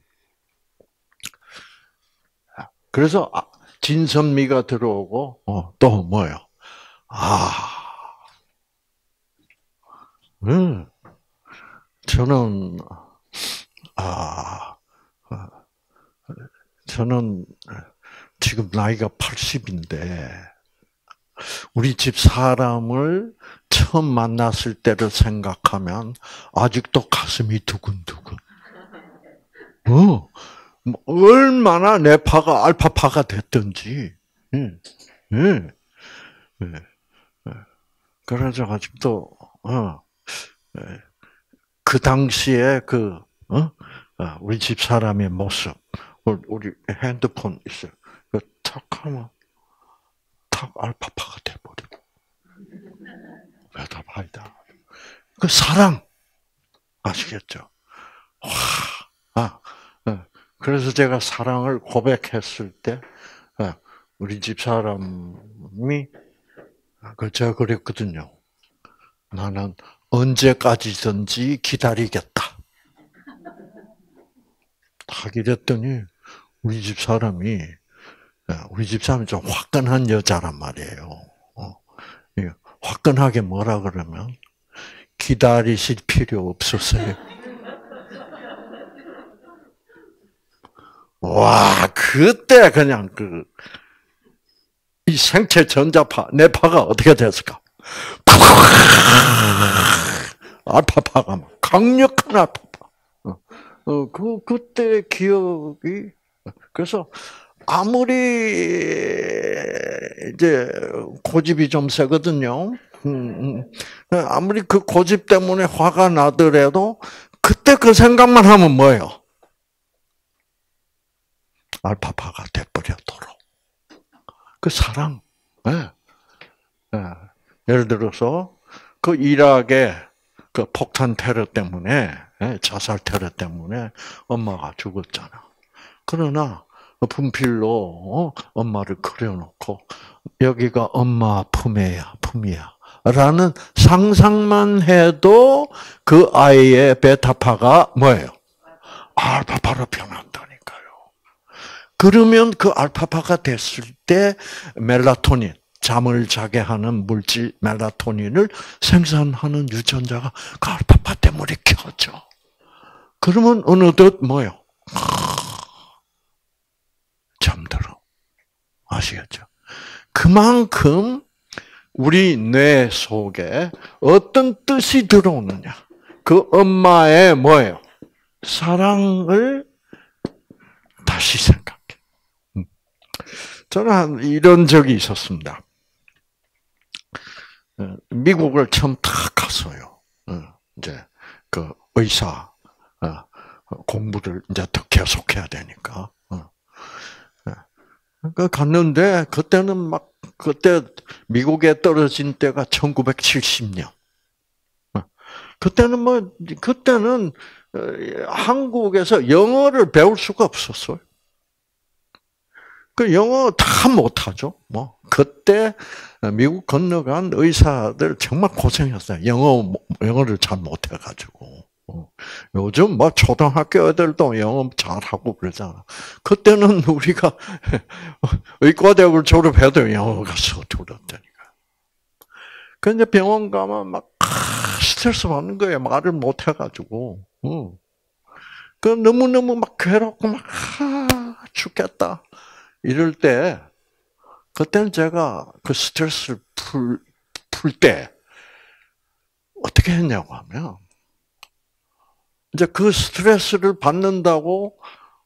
그래서 진선미가 들어오고 또 뭐요? 저는 지금 나이가 80인데 우리 집 사람을 처음 만났을 때를 생각하면 아직도 가슴이 두근두근. 얼마나 뇌파가 알파파가 됐든지. 그래서 아직도 그 당시에 우리 집 사람의 모습, 우리 핸드폰 있어요. 탁 하면 탁 알파파가 돼버리고 베타파이다. 그 사랑 아시겠죠? 그래서 제가 사랑을 고백했을 때 우리 집 사람이 제가 그랬거든요. 나는 언제까지든지 기다리겠다. 딱 이랬더니 우리 집 사람이 좀 화끈한 여자란 말이에요. 화끈하게 뭐라 그러면 기다리실 필요 없으세요. 와, 그때 그냥 이 생체 전자파, 뇌파가 어떻게 됐을까? 알파파가 막 강력한 알파파. 그때 기억이 그래서 아무리 이제 고집이 좀 세거든요. 아무리 그 고집 때문에 화가 나더라도 그때 그 생각만 하면 뭐예요? 알파파가 돼버려도록. 그 사랑. 네. 네. 예를 들어서 그 이락의 그 폭탄 테러 때문에 자살 테러 때문에 엄마가 죽었잖아. 그러나 분필로 엄마를 그려놓고 여기가 엄마 품이야. 라는 상상만 해도 그 아이의 베타파가 뭐예요? 알파파로 변한다니까요. 그러면 그 알파파가 됐을 때 멜라토닌, 잠을 자게 하는 물질 멜라토닌을 생산하는 유전자가 그 알파파 때문에 켜져. 그러면 어느덧 뭐요? 잠들어. 아시겠죠? 그만큼 우리 뇌 속에 어떤 뜻이 들어오느냐. 그 엄마의 뭐예요? 사랑을 다시 생각해. 저는 이런 적이 있었습니다. 미국을 처음 탁 갔어요. 이제 그 의사 공부를 이제 더 계속해야 되니까. 그 갔는데 그때는 그때 미국에 떨어진 때가 1970년. 그때는 한국에서 영어를 배울 수가 없었어요. 그 영어 다 못하죠. 그때 미국 건너간 의사들 정말 고생했어요. 영어를 잘 못해가지고. 요즘 초등학교 애들도 영어 잘하고 그러잖아. 그때는 우리가 의과대학을 졸업해도 영어가 서툴었다니까. 근데 병원 가면 스트레스 받는 거예요. 말을 못해가지고. 그 너무너무 괴롭고 죽겠다. 이럴 때, 그때는 제가 그 스트레스를 풀 때, 어떻게 했냐고 하면, 이제 그 스트레스를 받는다고,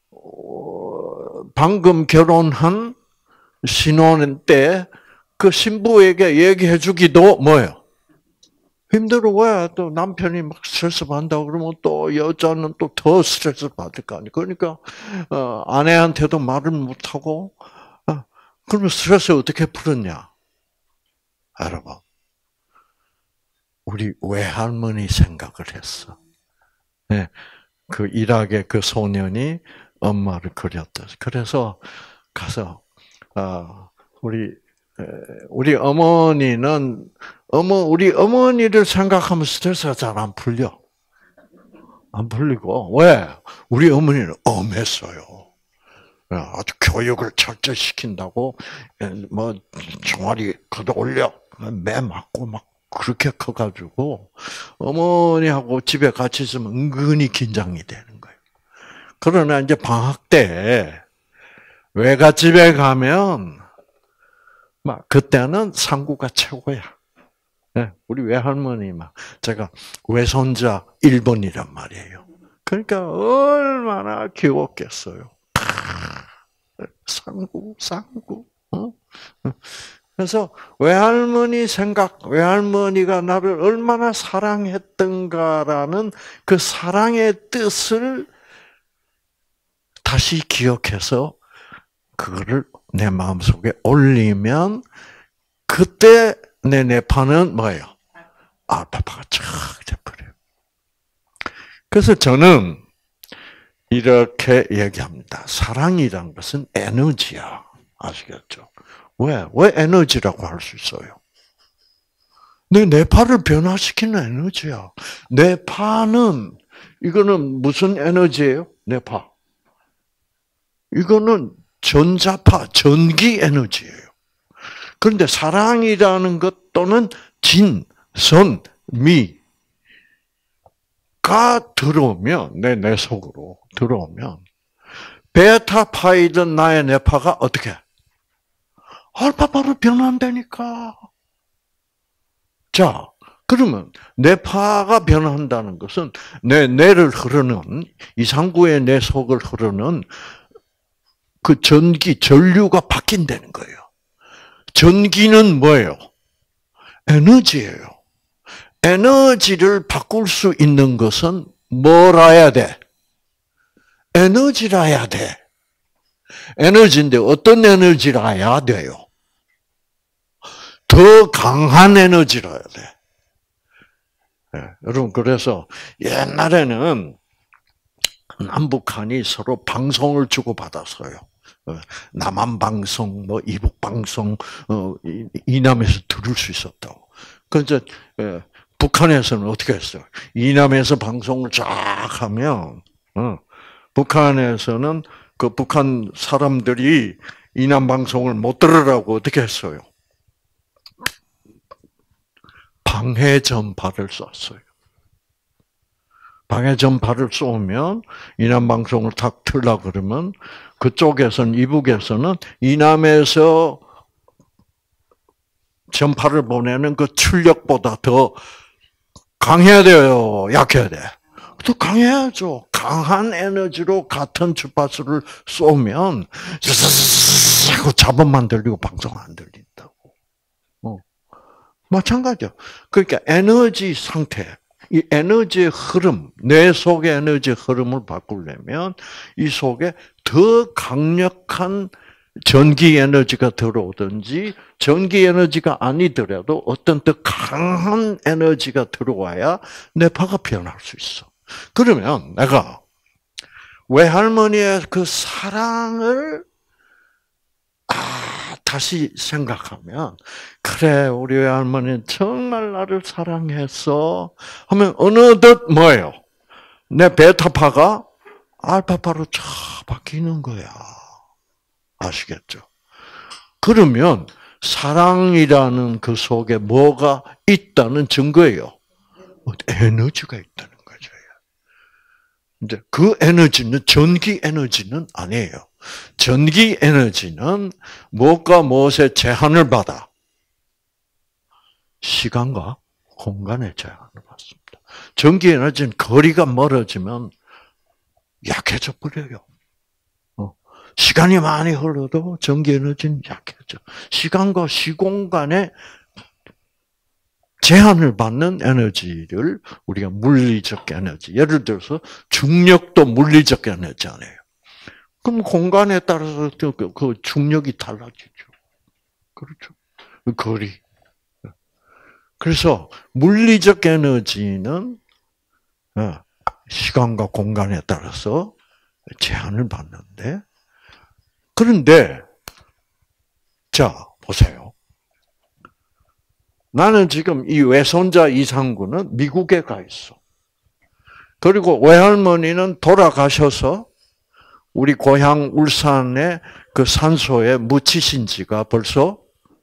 방금 결혼한 신혼 때, 그 신부에게 얘기해 주기도 뭐예요? 힘들어. 왜? 또 남편이 스트레스 받는다고 그러면 또 여자는 또 더 스트레스 받을 거 아니에요. 그러니까, 아내한테도 말을 못하고, 그러면 스트레스 어떻게 풀었냐? 여러분, 우리 외할머니 생각을 했어. 네, 그 이락의 그 소년이 엄마를 그렸다. 그래서 가서 우리 어머니는 우리 어머니를 생각하면 스트레스가 잘 안 풀려. 안 풀리고 왜? 우리 어머니는 엄했어요. 아주 교육을 철저히 시킨다고 종아리 걷어올려 매 맞고 그렇게 커가지고 어머니하고 집에 같이 있으면 은근히 긴장이 되는 거예요. 그러나 이제 방학 때 외갓집에 가면 그때는 상구가 최고야. 우리 외할머니 제가 외손자 1번이란 말이에요. 그러니까 얼마나 귀엽겠어요. 상구. 그래서 외할머니가 나를 얼마나 사랑했던가라는 그 사랑의 뜻을 다시 기억해서 그거를 내 마음속에 올리면 그때 내 뇌파는 뭐예요? 알파파가 쫙 돼버려요. 그래서 저는 이렇게 얘기합니다. 사랑이란 것은 에너지야. 아시겠죠? 왜 에너지라고 할 수 있어요? 내 뇌파를 변화시키는 에너지야. 뇌파는, 이거는 무슨 에너지예요? 뇌파. 이거는 전자파, 전기 에너지예요. 그런데 사랑이라는 것 또는 진, 선, 미가 들어오면, 내 속으로 들어오면, 베타파이든 나의 뇌파가 어떻게? 알파파로 변한다니까. 자, 그러면 뇌파가 변한다는 것은 내 뇌를 흐르는, 이상구의 내 속을 흐르는 그 전류가 바뀐다는 거예요. 전기는 뭐예요? 에너지예요. 에너지를 바꿀 수 있는 것은 뭐라야 돼? 에너지라야 돼. 에너지인데 어떤 에너지라야 돼요? 더 강한 에너지라야 돼. 네, 여러분, 그래서 옛날에는 남북한이 서로 방송을 주고받았어요. 남한 방송, 뭐 이북 방송, 이남에서 들을 수 있었다고. 그래서 북한에서는 어떻게 했어요? 이남에서 방송을 쫙 하면 북한에서는 그 북한 사람들이 이남 방송을 못 들으라고 어떻게 했어요? 방해 전파를 쐈어요. 방해 전파를 쏘면 이남 방송을 탁 틀라 그러면 그쪽에서는 이북에서는 이남에서 전파를 보내는 그 출력보다 더 강해야 돼요? 약해야 돼? 더 강해야죠. 강한 에너지로 같은 주파수를 쏘면 하고 잡음만 들리고 방송 안 들린다고. 마찬가지야. 그러니까 에너지 상태, 이 에너지의 흐름, 뇌 속의 에너지의 흐름을 바꾸려면 이 속에 더 강력한 전기 에너지가 들어오든지 전기 에너지가 아니더라도 어떤 더 강한 에너지가 들어와야 뇌파가 변할 수 있어. 그러면 내가 외할머니의 그 사랑을 다시 생각하면 그래 우리 외할머니는 정말 나를 사랑했어 하면 어느덧 뭐예요? 내 베타파가 알파파로 쫙 바뀌는 거야. 아시겠죠? 그러면 사랑이라는 그 속에 뭐가 있다는 증거예요? 에너지가 있다는 거죠. 이제 그 에너지는 전기 에너지는 아니에요. 전기 에너지는 무엇과 무엇의 제한을 받아? 시간과 공간의 제한을 받습니다. 전기 에너지는 거리가 멀어지면 약해져 버려요. 시간이 많이 흘러도 전기 에너지는 약해져. 시간과 시공간의 제한을 받는 에너지를 우리가 물리적 에너지, 예를 들어서 중력도 물리적 에너지잖아요. 그럼 공간에 따라서 그 중력이 달라지죠. 그렇죠. 거리. 그래서 물리적 에너지는 시간과 공간에 따라서 제한을 받는데, 그런데 자 보세요. 나는 지금 이 외손자 이상구는 미국에 가 있어. 그리고 외할머니는 돌아가셔서 우리 고향 울산의 그 산소에 묻히신 지가 벌써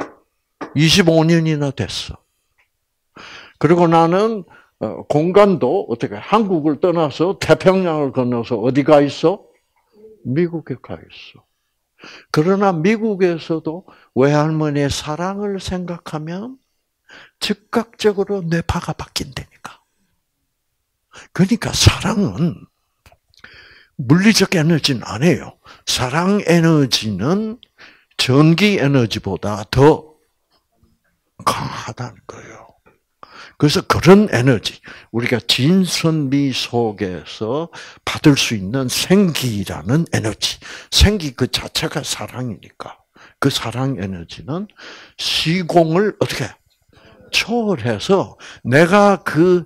25년이나 됐어. 그리고 나는 공간도 어떻게 한국을 떠나서 태평양을 건너서 어디 가 있어? 미국에 가 있어. 그러나 미국에서도 외할머니의 사랑을 생각하면 즉각적으로 뇌파가 바뀐다니까. 그러니까 사랑은 물리적 에너지는 아니에요. 사랑 에너지는 전기 에너지보다 더 강하다는 거예요. 그래서 그런 에너지, 우리가 진선미 속에서 받을 수 있는 생기라는 에너지, 생기 그 자체가 사랑이니까 그 사랑 에너지는 시공을 어떻게 초월해서 내가 그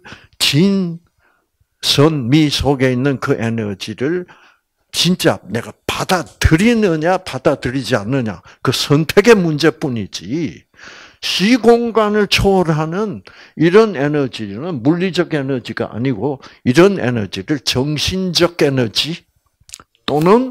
진선미 속에 있는 그 에너지를 진짜 내가 받아들이느냐 받아들이지 않느냐 그 선택의 문제뿐이지, 시공간을 초월하는 이런 에너지는 물리적 에너지가 아니고 이런 에너지를 정신적 에너지 또는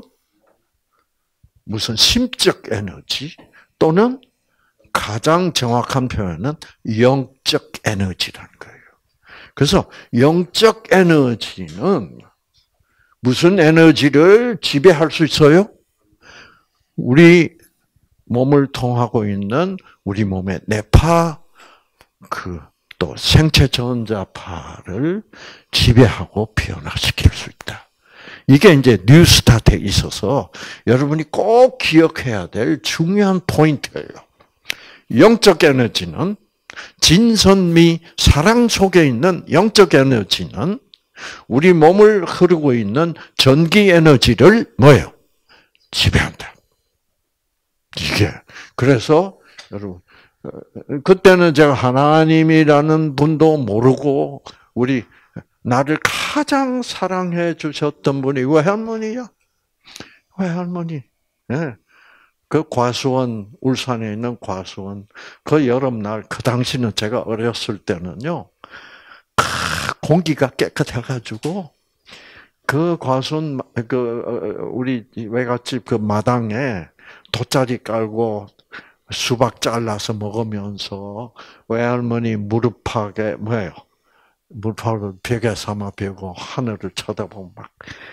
무슨 심적 에너지 또는 가장 정확한 표현은 영적 에너지라는 거예요. 그래서 영적 에너지는 무슨 에너지를 지배할 수 있어요? 우리 몸을 통하고 있는 우리 몸의 뇌파, 또 생체 전자파를 지배하고 변화시킬 수 있다. 이게 이제 뉴스타트에 있어서 여러분이 꼭 기억해야 될 중요한 포인트예요. 영적 에너지는 진선미 사랑 속에 있는 영적 에너지는 우리 몸을 흐르고 있는 전기 에너지를 뭐예요? 지배한다. 이게 그래서 여러분 그때는 제가 하나님이라는 분도 모르고 나를 가장 사랑해 주셨던 분이 외할머니야. 외할머니. 예. 그 과수원, 울산에 있는 과수원, 그 여름날, 그 당시는 제가 어렸을 때는요, 공기가 깨끗해가지고, 그 과수원, 우리 외갓집 그 마당에 돗자리 깔고 수박 잘라서 먹으면서 외할머니 무릎팍에, 무릎팍을 벽에 삼아 펴고 하늘을 쳐다보면 막,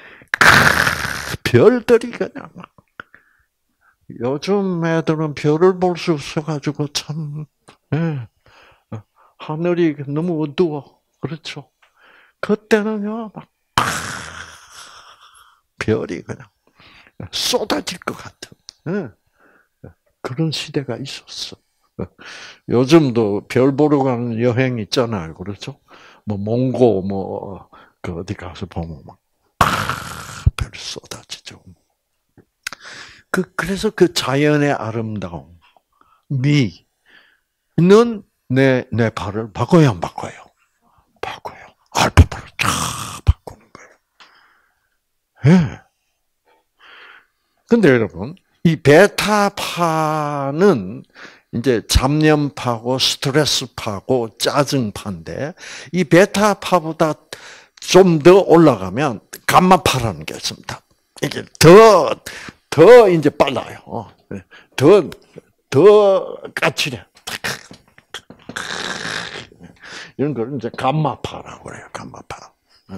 별들이 그냥 막, 요즘 애들은 별을 볼 수 없어가지고 참, 예. 하늘이 너무 어두워. 그렇죠. 그때는요, 막, 별이 그냥 쏟아질 것 같은, 예. 그런 시대가 있었어. 요즘도 별 보러 가는 여행 있잖아요. 그렇죠? 몽고, 어디 가서 보면 막, 별 쏟아지죠. 그래서 그 자연의 아름다움, 미는 내 발을 바꿔야 안 바꿔요? 바꿔요. 알파파를 쫙 바꾸는 거예요. 예. 근데 여러분, 이 베타파는 이제 잡념파고 스트레스파고 짜증파인데, 이 베타파보다 좀 더 올라가면 감마파라는 게 있습니다. 이게 더 이제 빨라요. 더 까칠해. 이런 걸 이제 감마파라고 그래요. 감마파.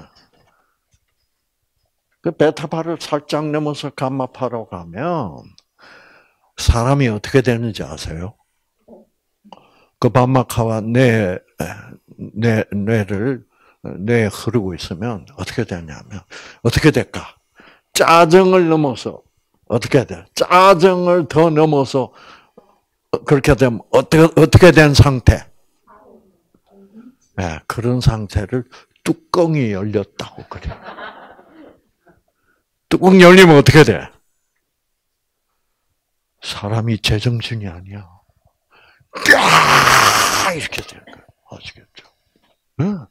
그 베타파를 살짝 넘어서 감마파로 가면 사람이 어떻게 되는지 아세요? 그 감마파가 뇌에 흐르고 있으면 어떻게 되냐면 어떻게 될까? 짜증을 넘어서 어떻게 돼? 짜증을 더 넘어서 그렇게 되면 어떻게 된 상태? 네, 그런 상태를 뚜껑이 열렸다고 그래. 뚜껑 열리면 어떻게 돼? 사람이 제정신이 아니야. 이렇게 되는 거예요. 아시겠죠? 응.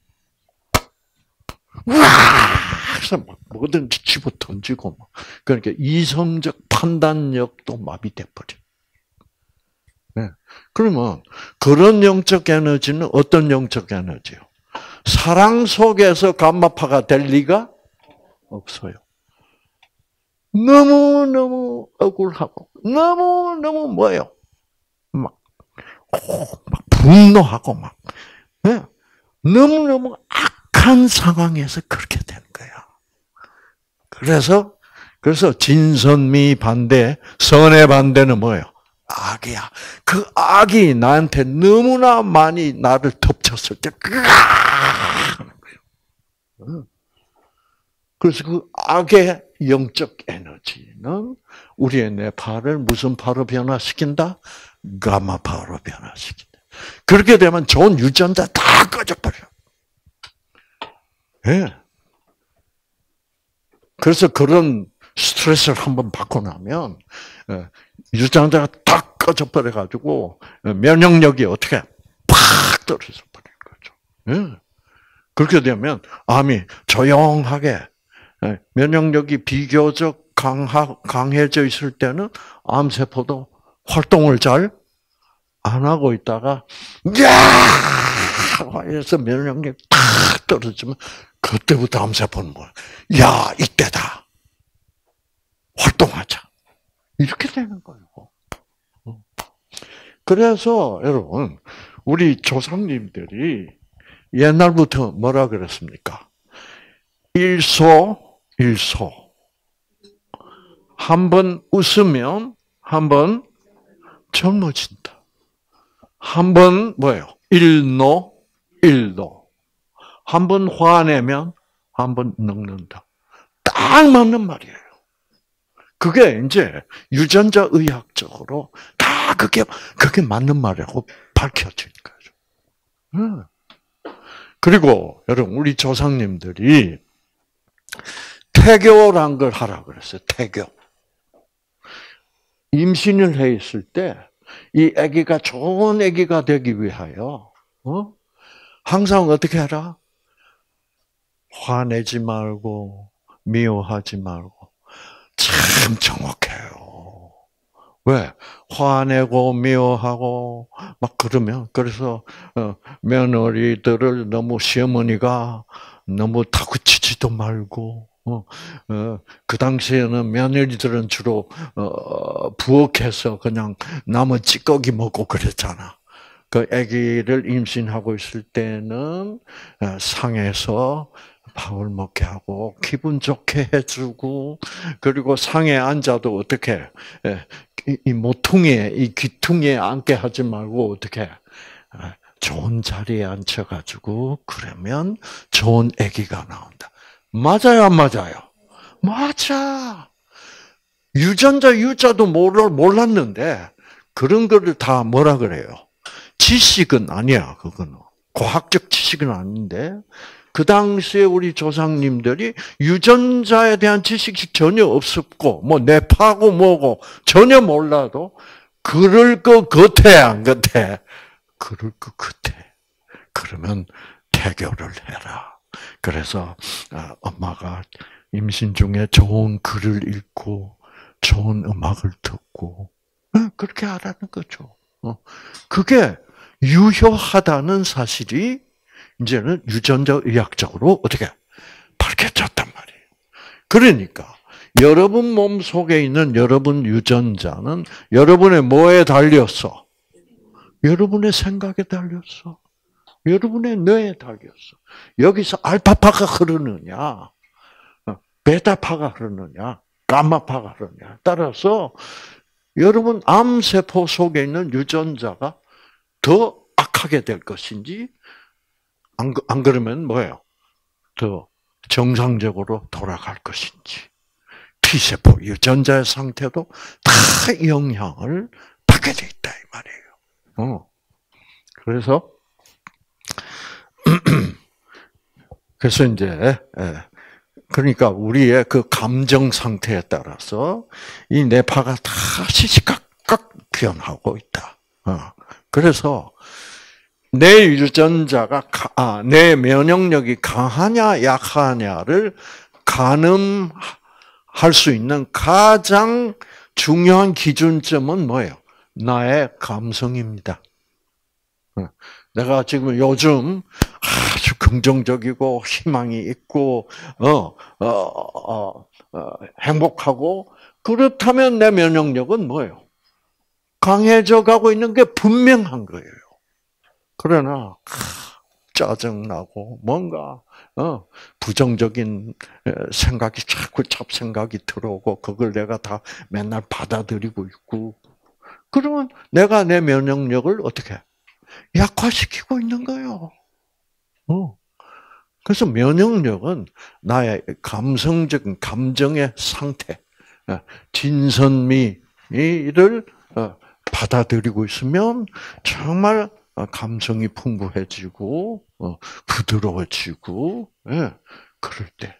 그래서 막 뭐든지 집어 던지고 막. 그러니까 이성적 판단력도 마비돼 버려. 네. 그러면 그런 영적 에너지는 어떤 영적 에너지요? 사랑 속에서 감마파가 될 리가 없어요. 너무너무 억울하고 너무너무 막 분노하고 막 네. 너무너무 악한 상황에서 그렇게 되는 거야. 그래서 진선미 반대, 선의 반대는 뭐예요? 악이야. 그 악이 나한테 너무나 많이 나를 덮쳤을 때, 그래서 그 악의 영적 에너지는 우리의 뇌파를 무슨 파로 변화시킨다? 가마파로 변화시킨다. 그렇게 되면 좋은 유전자 다 꺼져버려. 예. 그래서 그런 스트레스를 한번 받고 나면 유전자가 딱 꺼져버려가지고 면역력이 어떻게 팍 떨어져 버리는 거죠. 예. 그렇게 되면 암이 조용하게 면역력이 비교적 강해져 있을 때는 암세포도 활동을 잘 안 하고 있다가 야! 해서 면역력이 탁 떨어지면 그때부터 암세포는 뭐야? 야, 이때다. 활동하자. 이렇게 되는 거예요. 그래서 여러분, 우리 조상님들이 옛날부터 뭐라 그랬습니까? 일소. 한 번 웃으면 한 번 젊어진다. 한 번 뭐예요? 일노. 한 번 화내면 한 번 늙는다. 딱 맞는 말이에요. 그게 이제 유전자 의학적으로 다 그게 맞는 말이라고 밝혀진 거죠. 그리고 여러분 우리 조상님들이 태교란 걸 하라 그랬어요. 태교. 임신을 해 있을 때 이 아기가 좋은 아기가 되기 위하여, 항상 어떻게 하라? 화내지 말고, 미워하지 말고. 참 정확해요. 왜? 화내고 미워하고 막 그러면 그래서 며느리들을 너무 시어머니가 너무 다그치지도 말고 그 당시에는 며느리들은 주로 부엌에서 그냥 남은 찌꺼기 먹고 그랬잖아. 그 아기를 임신하고 있을 때는 상에서 밥을 먹게 하고 기분 좋게 해주고 그리고 상에 앉아도 어떻게 이 모퉁이에 이 귀퉁이에 앉게 하지 말고 어떻게 좋은 자리에 앉혀가지고 그러면 좋은 아기가 나온다. 맞아요, 안 맞아요? 맞아. 유전자 유자도 몰랐는데 그런 거를 다 뭐라 그래요? 지식은 아니야, 그거는. 과학적 지식은 아닌데, 그 당시에 우리 조상님들이 유전자에 대한 지식이 전혀 없었고, 뭐, 뇌파고 뭐고, 전혀 몰라도, 그럴 것 같아, 안 같아? 그럴 것 같아. 그러면 태교를 해라. 그래서, 엄마가 임신 중에 좋은 글을 읽고, 좋은 음악을 듣고, 그렇게 하라는 거죠. 그게 유효하다는 사실이 이제는 유전자 의학적으로 어떻게 밝혀졌단 말이에요. 그러니까 여러분 몸 속에 있는 여러분 유전자는 여러분의 뭐에 달렸어? 여러분의 생각에 달렸어. 여러분의 뇌에 달렸어. 여기서 알파파가 흐르느냐, 베타파가 흐르느냐, 감마파가 흐르느냐 따라서 여러분 암세포 속에 있는 유전자가 더 악하게 될 것인지, 안 그러면 뭐예요? 더 정상적으로 돌아갈 것인지. T세포, 유전자의 상태도 다 영향을 받게 돼 있다, 이 말이에요. 그래서, 그래서 이제, 그러니까 우리의 그 감정 상태에 따라서 이 뇌파가 다 시시각각 변하고 있다. 그래서 내 유전자가 내 면역력이 강하냐 약하냐를 가늠할 수 있는 가장 중요한 기준점은 뭐예요? 나의 감성입니다. 내가 지금 요즘 아주 긍정적이고 희망이 있고 행복하고 그렇다면 내 면역력은 뭐예요? 강해져 가고 있는 게 분명한 거예요. 그러나 짜증나고 뭔가 부정적인 생각이 자꾸 잡생각이 들어오고 그걸 내가 다 맨날 받아들이고 있고 그러면 내가 내 면역력을 어떻게 약화시키고 있는 거예요. 그래서 면역력은 나의 감성적인 감정의 상태, 진선미를 받아들이고 있으면 정말 감성이 풍부해지고 부드러워지고 그럴 때.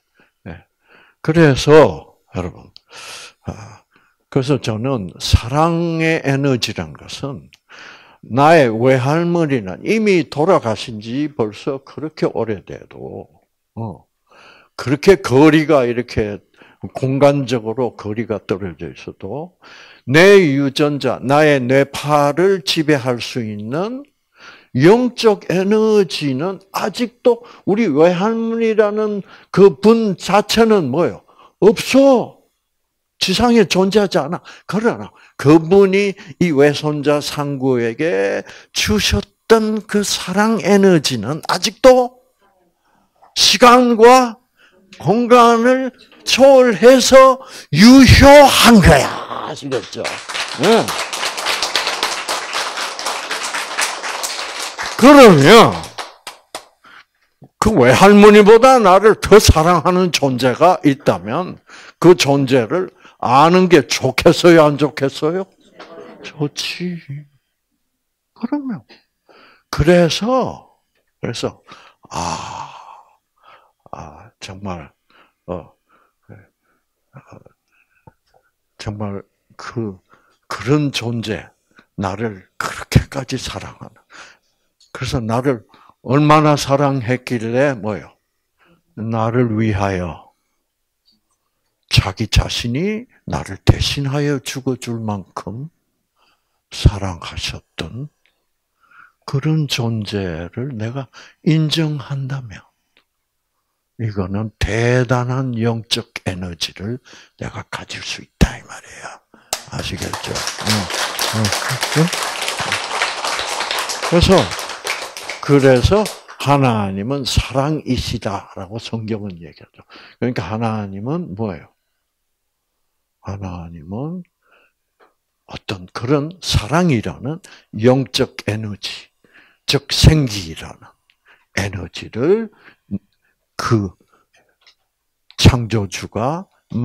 그래서 여러분, 그래서 저는 사랑의 에너지란 것은 나의 외할머니는 이미 돌아가신 지 벌써 그렇게 오래돼도, 그렇게 거리가 이렇게 공간적으로 거리가 떨어져 있어도 내 유전자, 나의 뇌파를 지배할 수 있는 영적 에너지는 아직도 우리 외할머니라는 그 분 자체는 뭐예요? 없어. 지상에 존재하지 않아. 그러나 그분이 이 외손자 상구에게 주셨던 그 사랑 에너지는 아직도 시간과 공간을 초월해서 유효한 거야. 아시겠죠? 네. 그러면 그 외할머니보다 나를 더 사랑하는 존재가 있다면 그 존재를 아는 게 좋겠어요, 안 좋겠어요? 좋지. 그러면 그래서 정말 정말 그런 존재, 나를 그렇게까지 사랑하는. 그래서 나를 얼마나 사랑했길래 뭐요? 나를 위하여 자기 자신이 나를 대신하여 죽어줄 만큼 사랑하셨던 그런 존재를 내가 인정한다면 이거는 대단한 영적 에너지를 내가 가질 수 있다 이 말이에요. 아시겠죠? 그래서 하나님은 사랑이시다라고 성경은 얘기하죠. 그러니까 하나님은 뭐예요? 하나님은 어떤 그런 사랑이라는 영적 에너지, 즉 생기라는 에너지를 그 창조주가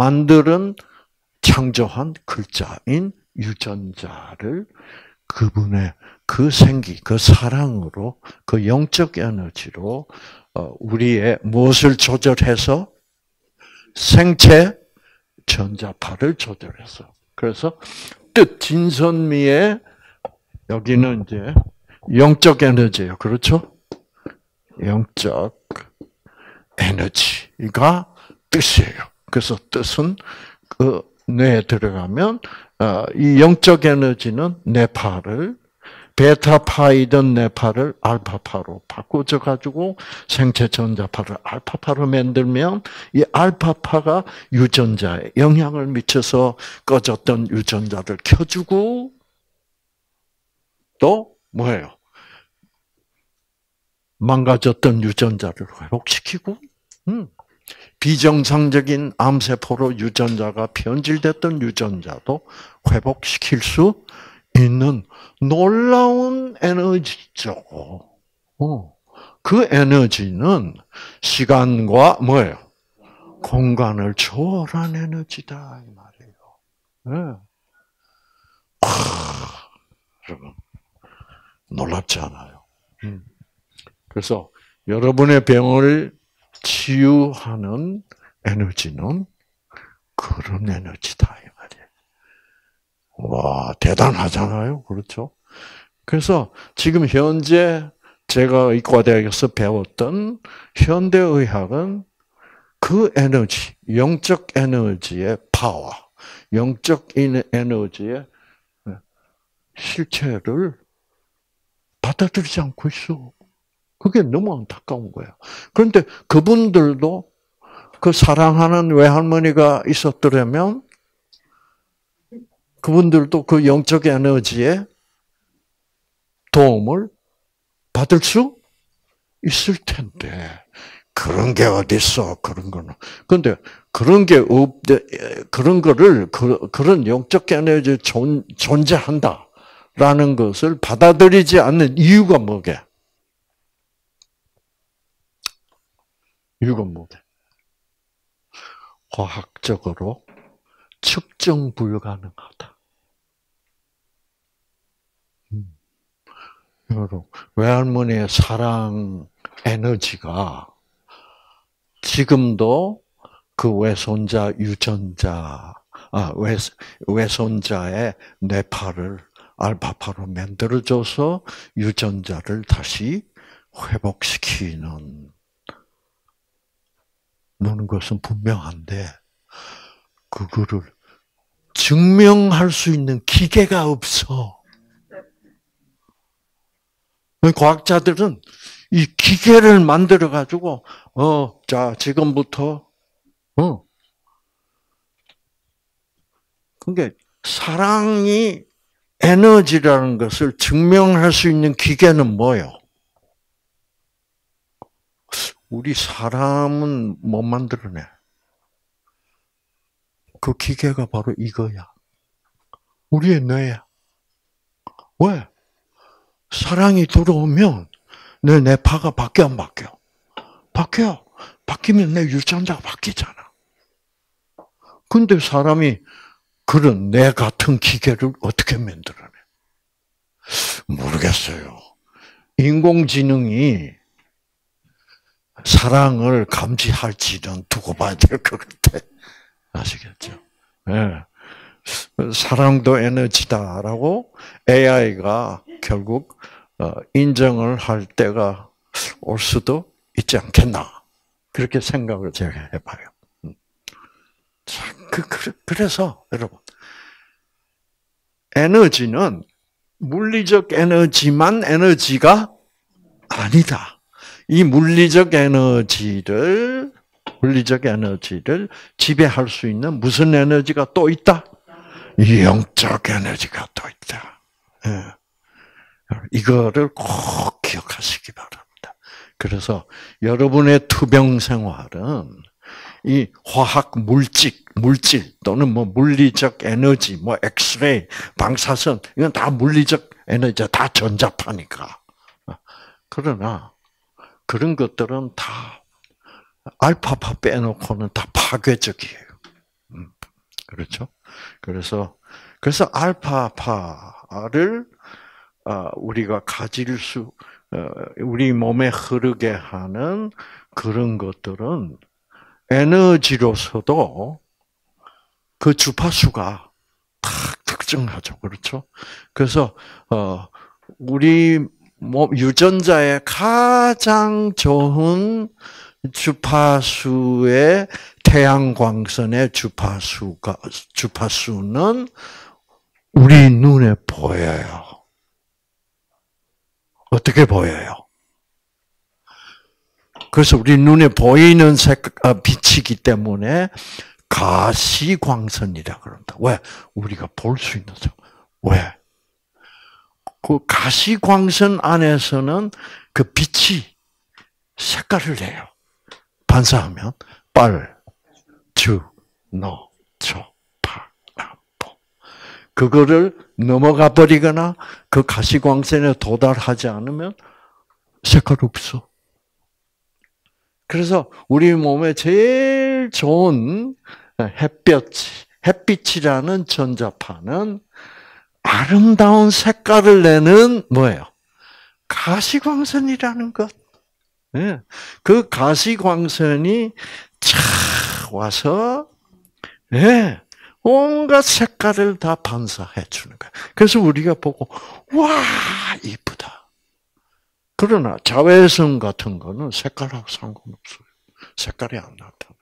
창조한 글자인 유전자를 그분의 그 생기, 그 사랑으로, 그 영적 에너지로 우리의 무엇을 조절해서 생체 전자파를 조절해서. 그래서 뜻 진선미의 여기는 이제 영적 에너지예요. 그렇죠? 영적 에너지가 뜻이에요. 그래서 뜻은 그 뇌에 들어가면 이 영적 에너지는 뇌파를 베타파이던 뇌파를 알파파로 바꿔줘 가지고 생체 전자파를 알파파로 만들면 이 알파파가 유전자에 영향을 미쳐서 꺼졌던 유전자를 켜주고 또 뭐예요? 망가졌던 유전자를 회복시키고 비정상적인 암세포로 유전자가 변질됐던 유전자도 회복시킬 수 있는 놀라운 에너지죠. 그 에너지는 시간과 뭐예요? 공간을 초월한 에너지다 이 말이에요. 네. 여러분 놀랍지 않아요? 그래서 여러분의 병을 치유하는 에너지는 그런 에너지다 이 말이에요. 와, 대단하잖아요. 그렇죠? 그래서 지금 현재 제가 의과대학에서 배웠던 현대의학은 그 에너지, 영적 에너지의 파워, 영적 에너지의 실체를 받아들이지 않고 있어. 그게 너무 안타까운 거예요. 그런데 그분들도 그 사랑하는 외할머니가 있었더라면 그분들도 그 영적 에너지의 도움을 받을 수 있을 텐데 그런 게 어딨어? 그런 거는. 그런데 그런 게 그런 거를 그런 영적 에너지 존재한다라는 것을 받아들이지 않는 이유가 뭐게? 이유가 뭐게? 과학적으로 측정 불가능하다. 여러분, 외할머니의 사랑 에너지가 지금도 그 외손자 유전자, 외손자의 뇌파를 알파파로 만들어줘서 유전자를 다시 회복시키는 것은 분명한데 그거를 증명할 수 있는 기계가 없어. 과학자들은 이 기계를 만들어 가지고 자 지금부터 그러니까 사랑이 에너지라는 것을 증명할 수 있는 기계는 뭐예요? 우리 사람은 못 만들어내. 그 기계가 바로 이거야. 우리의 뇌야. 왜? 사랑이 들어오면 내 뇌파가 바뀌어 안 바뀌어? 바뀌어. 바뀌면 내 유전자가 바뀌잖아. 근데 사람이 그런 뇌 같은 기계를 어떻게 만들어내? 모르겠어요. 인공지능이 사랑을 감지할지는 두고 봐야 될 것 같아. 아시겠죠? 네. 사랑도 에너지다라고 AI가 결국 인정을 할 때가 올 수도 있지 않겠나. 그렇게 생각을 제가 해봐요. 자, 그래서 여러분, 에너지는 물리적 에너지만 에너지가 아니다. 이 물리적 에너지를 지배할 수 있는 무슨 에너지가 또 있다? 영적 에너지가 또 있다. 예. 이거를 꼭 기억하시기 바랍니다. 그래서 여러분의 투병 생활은 이 화학 물질 또는 뭐 물리적 에너지, 뭐 엑스레이, 방사선 이건 다 물리적 에너지야, 다 전자파니까. 그러나 그런 것들은 다 알파파 빼놓고는 다 파괴적이에요. 그렇죠? 그래서 알파파를 우리가 우리 몸에 흐르게 하는 그런 것들은 에너지로서도 그 주파수가 딱 특정하죠. 그렇죠? 그래서 우리 몸 유전자의 가장 좋은 주파수의 태양광선의 주파수는 우리 눈에 보여요. 어떻게 보여요? 그래서 우리 눈에 보이는 빛이기 때문에 가시광선이라 그런다. 왜? 우리가 볼 수 있는 점. 왜? 그 가시광선 안에서는 그 빛이 색깔을 내요. 반사하면 빨, 주, 노, 초, 파, 람, 보. 그거를 넘어가 버리거나 그 가시광선에 도달하지 않으면 색깔 없어. 그래서 우리 몸에 제일 좋은 햇빛이라는 전자파는 아름다운 색깔을 내는 뭐예요? 가시광선이라는 것. 그 가시광선이 쫙 와서 온갖 색깔을 다 반사해 주는 거예요. 그래서 우리가 보고 와 이쁘다. 그러나 자외선 같은 거는 색깔하고 상관없어요. 색깔이 안 나타나.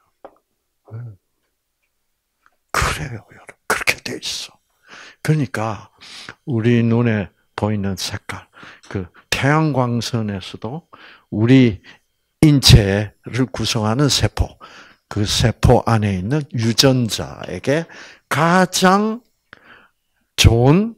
그래요, 여러분. 그렇게 돼 있어. 그러니까 우리 눈에 보이는 색깔, 그 태양광선에서도 우리 인체를 구성하는 세포, 그 세포 안에 있는 유전자에게 가장 좋은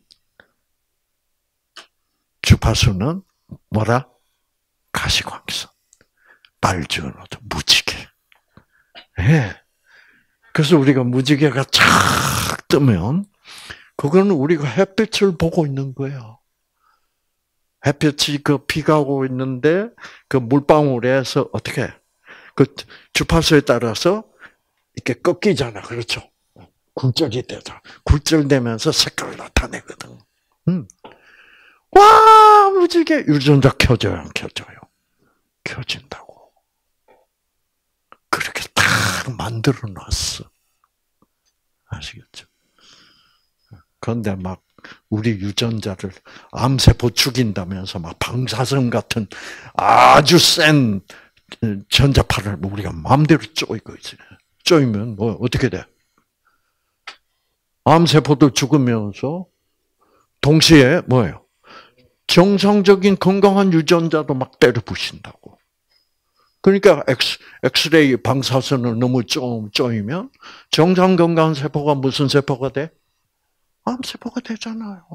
주파수는 뭐라? 가시광선. 빨주노도 무지개. 예. 그래서 우리가 무지개가 쫙 뜨면 그거는 우리가 햇빛을 보고 있는 거예요. 햇빛이 비가 오고 있는데 그 물방울에서 어떻게 그 주파수에 따라서 이렇게 꺾이잖아. 그렇죠? 굴절이 되잖아. 굴절되면서 색깔을 나타내거든. 와, 무지개 유전자 켜져요, 안 켜져요? 켜진다고. 그렇게 딱 만들어 놨어. 아시겠죠? 그런데 막 우리 유전자를 암세포 죽인다면서 막 방사선 같은 아주 센 전자파를 우리가 마음대로 쪼이고 있어요. 쪼이면 뭐 어떻게 돼? 암세포도 죽으면서 동시에 뭐예요? 정상적인 건강한 유전자도 막 때려 부신다고. 그러니까 엑스레이 방사선을 너무 쪼이면 정상 건강한 세포가 무슨 세포가 돼? 암세포가 되잖아요.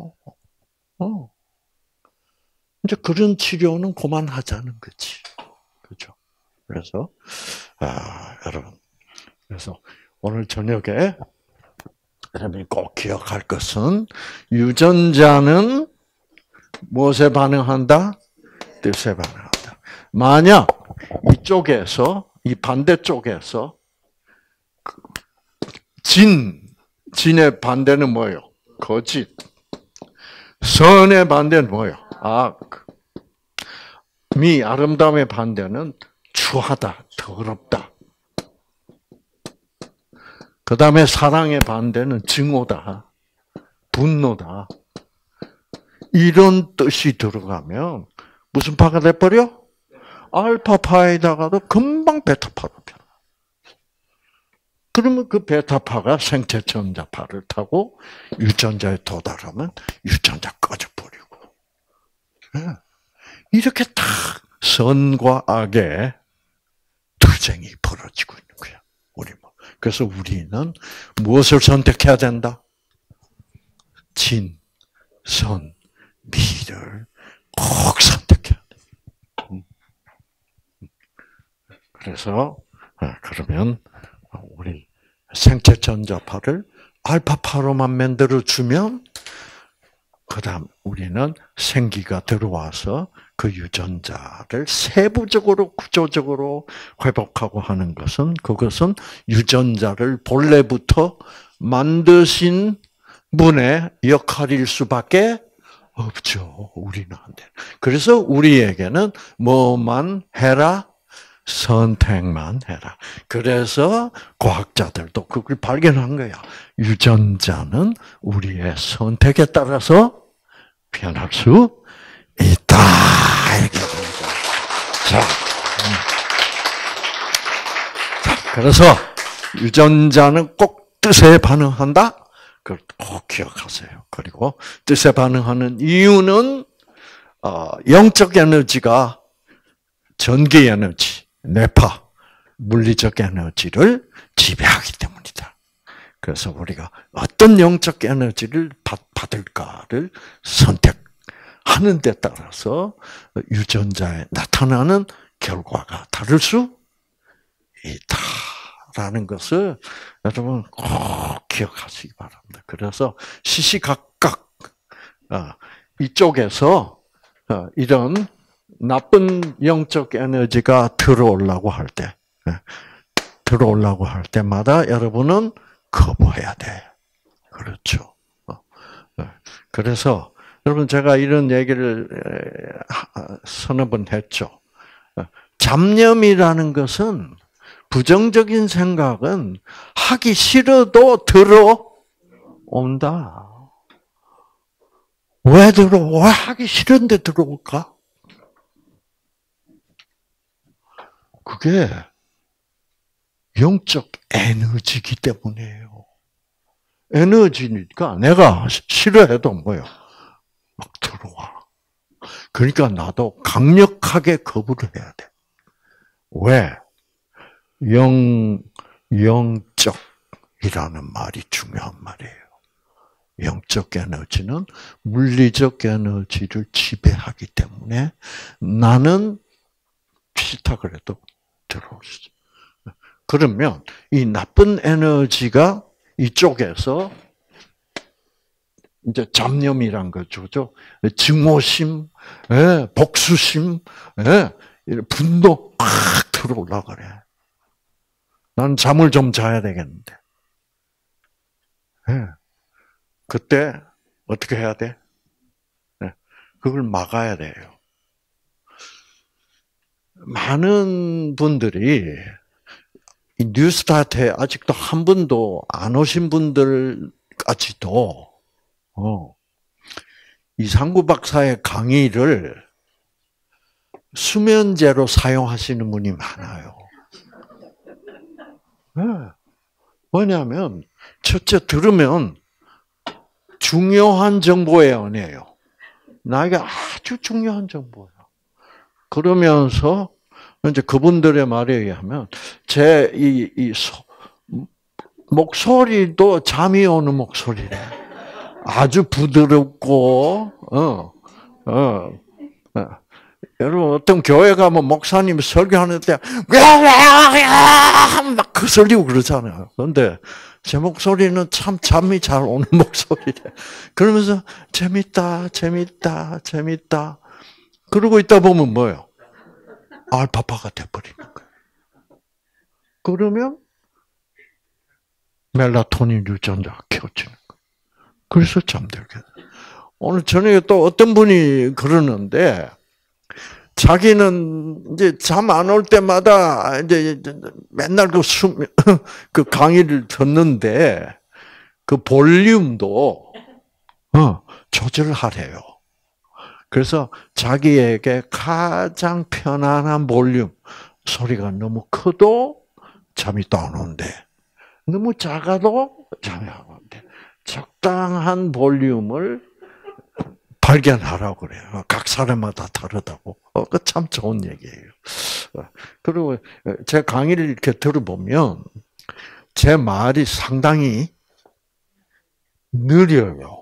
이제 그런 치료는 그만하자는 거지. 그렇죠? 그래서 여러분, 그래서 오늘 저녁에 여러분이 꼭 기억할 것은 유전자는 무엇에 반응한다? 뜻에 반응한다. 만약 이쪽에서 이 반대쪽에서 진의 반대는 뭐예요? 거짓. 선의 반대는 뭐예요? 악. 아름다움의 반대는 추하다, 더럽다. 그 다음에 사랑의 반대는 증오다, 분노다. 이런 뜻이 들어가면 무슨 파가 돼버려? 알파파에다가도 금방 베타파로 변화. 그러면 그 베타파가 생체 전자파를 타고 유전자에 도달하면 유전자 꺼져버리고. 이렇게 딱 선과 악의 투쟁이 벌어지고 있는 거야. 그래서 우리는 무엇을 선택해야 된다? 진, 선, 미를 꼭 선택해야 돼. 그래서 그러면 우리 생체 전자파를 알파파로만 만들어주면 그다음 우리는 생기가 들어와서 그 유전자를 세부적으로 구조적으로 회복하고 하는 것은 그것은 유전자를 본래부터 만드신 분의 역할일 수밖에 없죠. 우리는 안 돼. 그래서 우리에게는 뭐만 해라? 선택만 해라. 그래서 과학자들도 그걸 발견한 거야. 유전자는 우리의 선택에 따라서 변할 수 있다. 이렇게 됩니다. 자, 그래서 유전자는 꼭 뜻에 반응한다. 그걸 꼭 기억하세요. 그리고 뜻에 반응하는 이유는 영적 에너지가 전기 에너지, 뇌파, 물리적 에너지를 지배하기 때문이다. 그래서 우리가 어떤 영적 에너지를 받을까를 선택하는 데 따라서 유전자에 나타나는 결과가 다를 수 있다라는 것을 여러분 꼭 기억하시기 바랍니다. 그래서 시시각각 이쪽에서 이런 나쁜 영적 에너지가 들어오려고 할 때마다 여러분은 거부해야 돼. 그렇죠. 그래서 여러분 제가 이런 얘기를 서너 번 했죠. 잡념이라는 것은 부정적인 생각은 하기 싫어도 들어온다. 왜 하기 싫은데 들어올까? 그게 영적 에너지이기 때문이에요. 에너지니까 내가 싫어해도 뭐요? 막 들어와. 그러니까 나도 강력하게 거부를 해야 돼. 왜? 영적이라는 말이 중요한 말이에요. 영적 에너지는 물리적 에너지를 지배하기 때문에 나는 싫다 그래도 들어오시죠. 그러면 이 나쁜 에너지가 이쪽에서 이제 잡념이란 거죠. 증오심, 복수심, 분노 팍 들어오려고 그래. 난 잠을 좀 자야 되겠는데. 그때 어떻게 해야 돼? 그걸 막아야 돼요. 많은 분들이 이 뉴스타트에 아직도 한 분도 안 오신 분들까지도 이상구 박사의 강의를 수면제로 사용하시는 분이 많아요. 뭐냐면 첫째 들으면 중요한 정보예요, 아니에요? 나에게 아주 중요한 정보예요. 그러면서 이제 그분들의 말에 의하면 제 목소리도 잠이 오는 목소리래. 아주 부드럽고 여러분 어떤 교회 가면 목사님 설교하는데 막 거슬리고 그러잖아요. 그런데 제 목소리는 참 잠이 잘 오는 목소리래. 그러면서 재밌다. 그러고 있다 보면 뭐예요? 알파파가 돼버리는 거예요. 그러면 멜라토닌 유전자가 켜지는 거예요. 그래서 잠들게 돼요. 오늘 저녁에 또 어떤 분이 그러는데 자기는 이제 잠 안 올 때마다 이제 맨날 그 강의를 듣는데 그 볼륨도 조절하래요. 그래서 자기에게 가장 편안한 볼륨, 소리가 너무 커도 잠이 또 안 오는데, 너무 작아도 잠이 안 오는데, 적당한 볼륨을 발견하라고 그래요. 각 사람마다 다르다고. 그 참 좋은 얘기예요. 그리고 제 강의를 이렇게 들어보면 제 말이 상당히 느려요.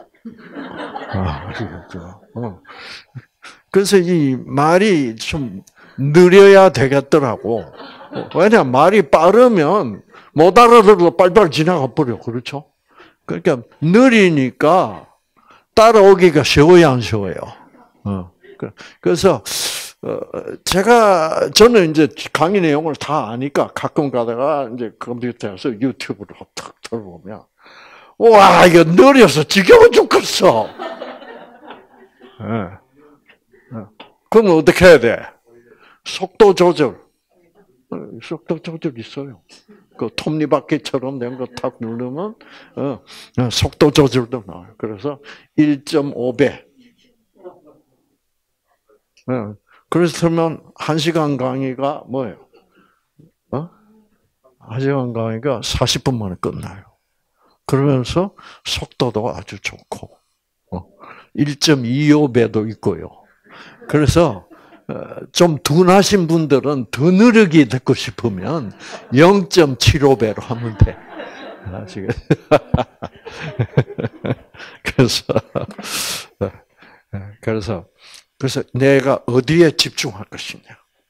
그래서 이 말이 좀 느려야 되겠더라고. 왜냐 말이 빠르면 못 알아들어도 빨리빨리 지나가 버려. 그렇죠? 그러니까 느리니까 따라오기가 쉬워요, 안 쉬워요? 그래서 저는 이제 강의 내용을 다 아니까 가끔 가다가 이제 컴퓨터에서 유튜브로 탁 들어보면 와 이거 느려서 지겨워 죽겠어. 그럼 어떻게 해야 돼? 속도 조절. 속도 조절 있어요. 그 톱니바퀴처럼 된 거 탁 누르면 속도 조절도 나와요. 그래서 1.5배. 그렇다면 1시간 강의가 뭐예요? 1시간 강의가 40분 만에 끝나요. 그러면서 속도도 아주 좋고 1.25배도 있고요. 그래서 좀 둔하신 분들은 더 느리게 듣고 싶으면 0.75배로 하면 돼. 그래서 내가 어디에 집중할 것이냐?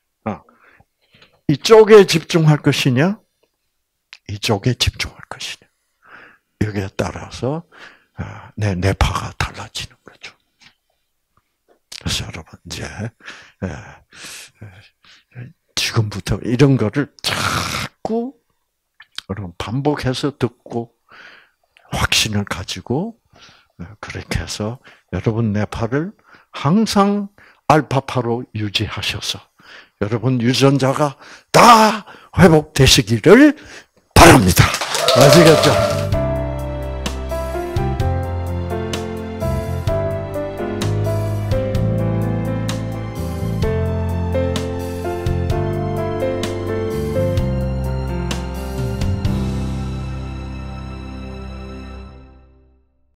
이쪽에 집중할 것이냐? 이쪽에 집중할 것이냐? 여기에 따라서 내 뇌파가 달라지는 거죠. 그래서 여러분 이제 지금부터 이런 거를 자꾸 여러분 반복해서 듣고 확신을 가지고 그렇게 해서 여러분 뇌파를 항상 알파파로 유지하셔서 여러분 유전자가 다 회복되시기를 바랍니다. 아시겠죠?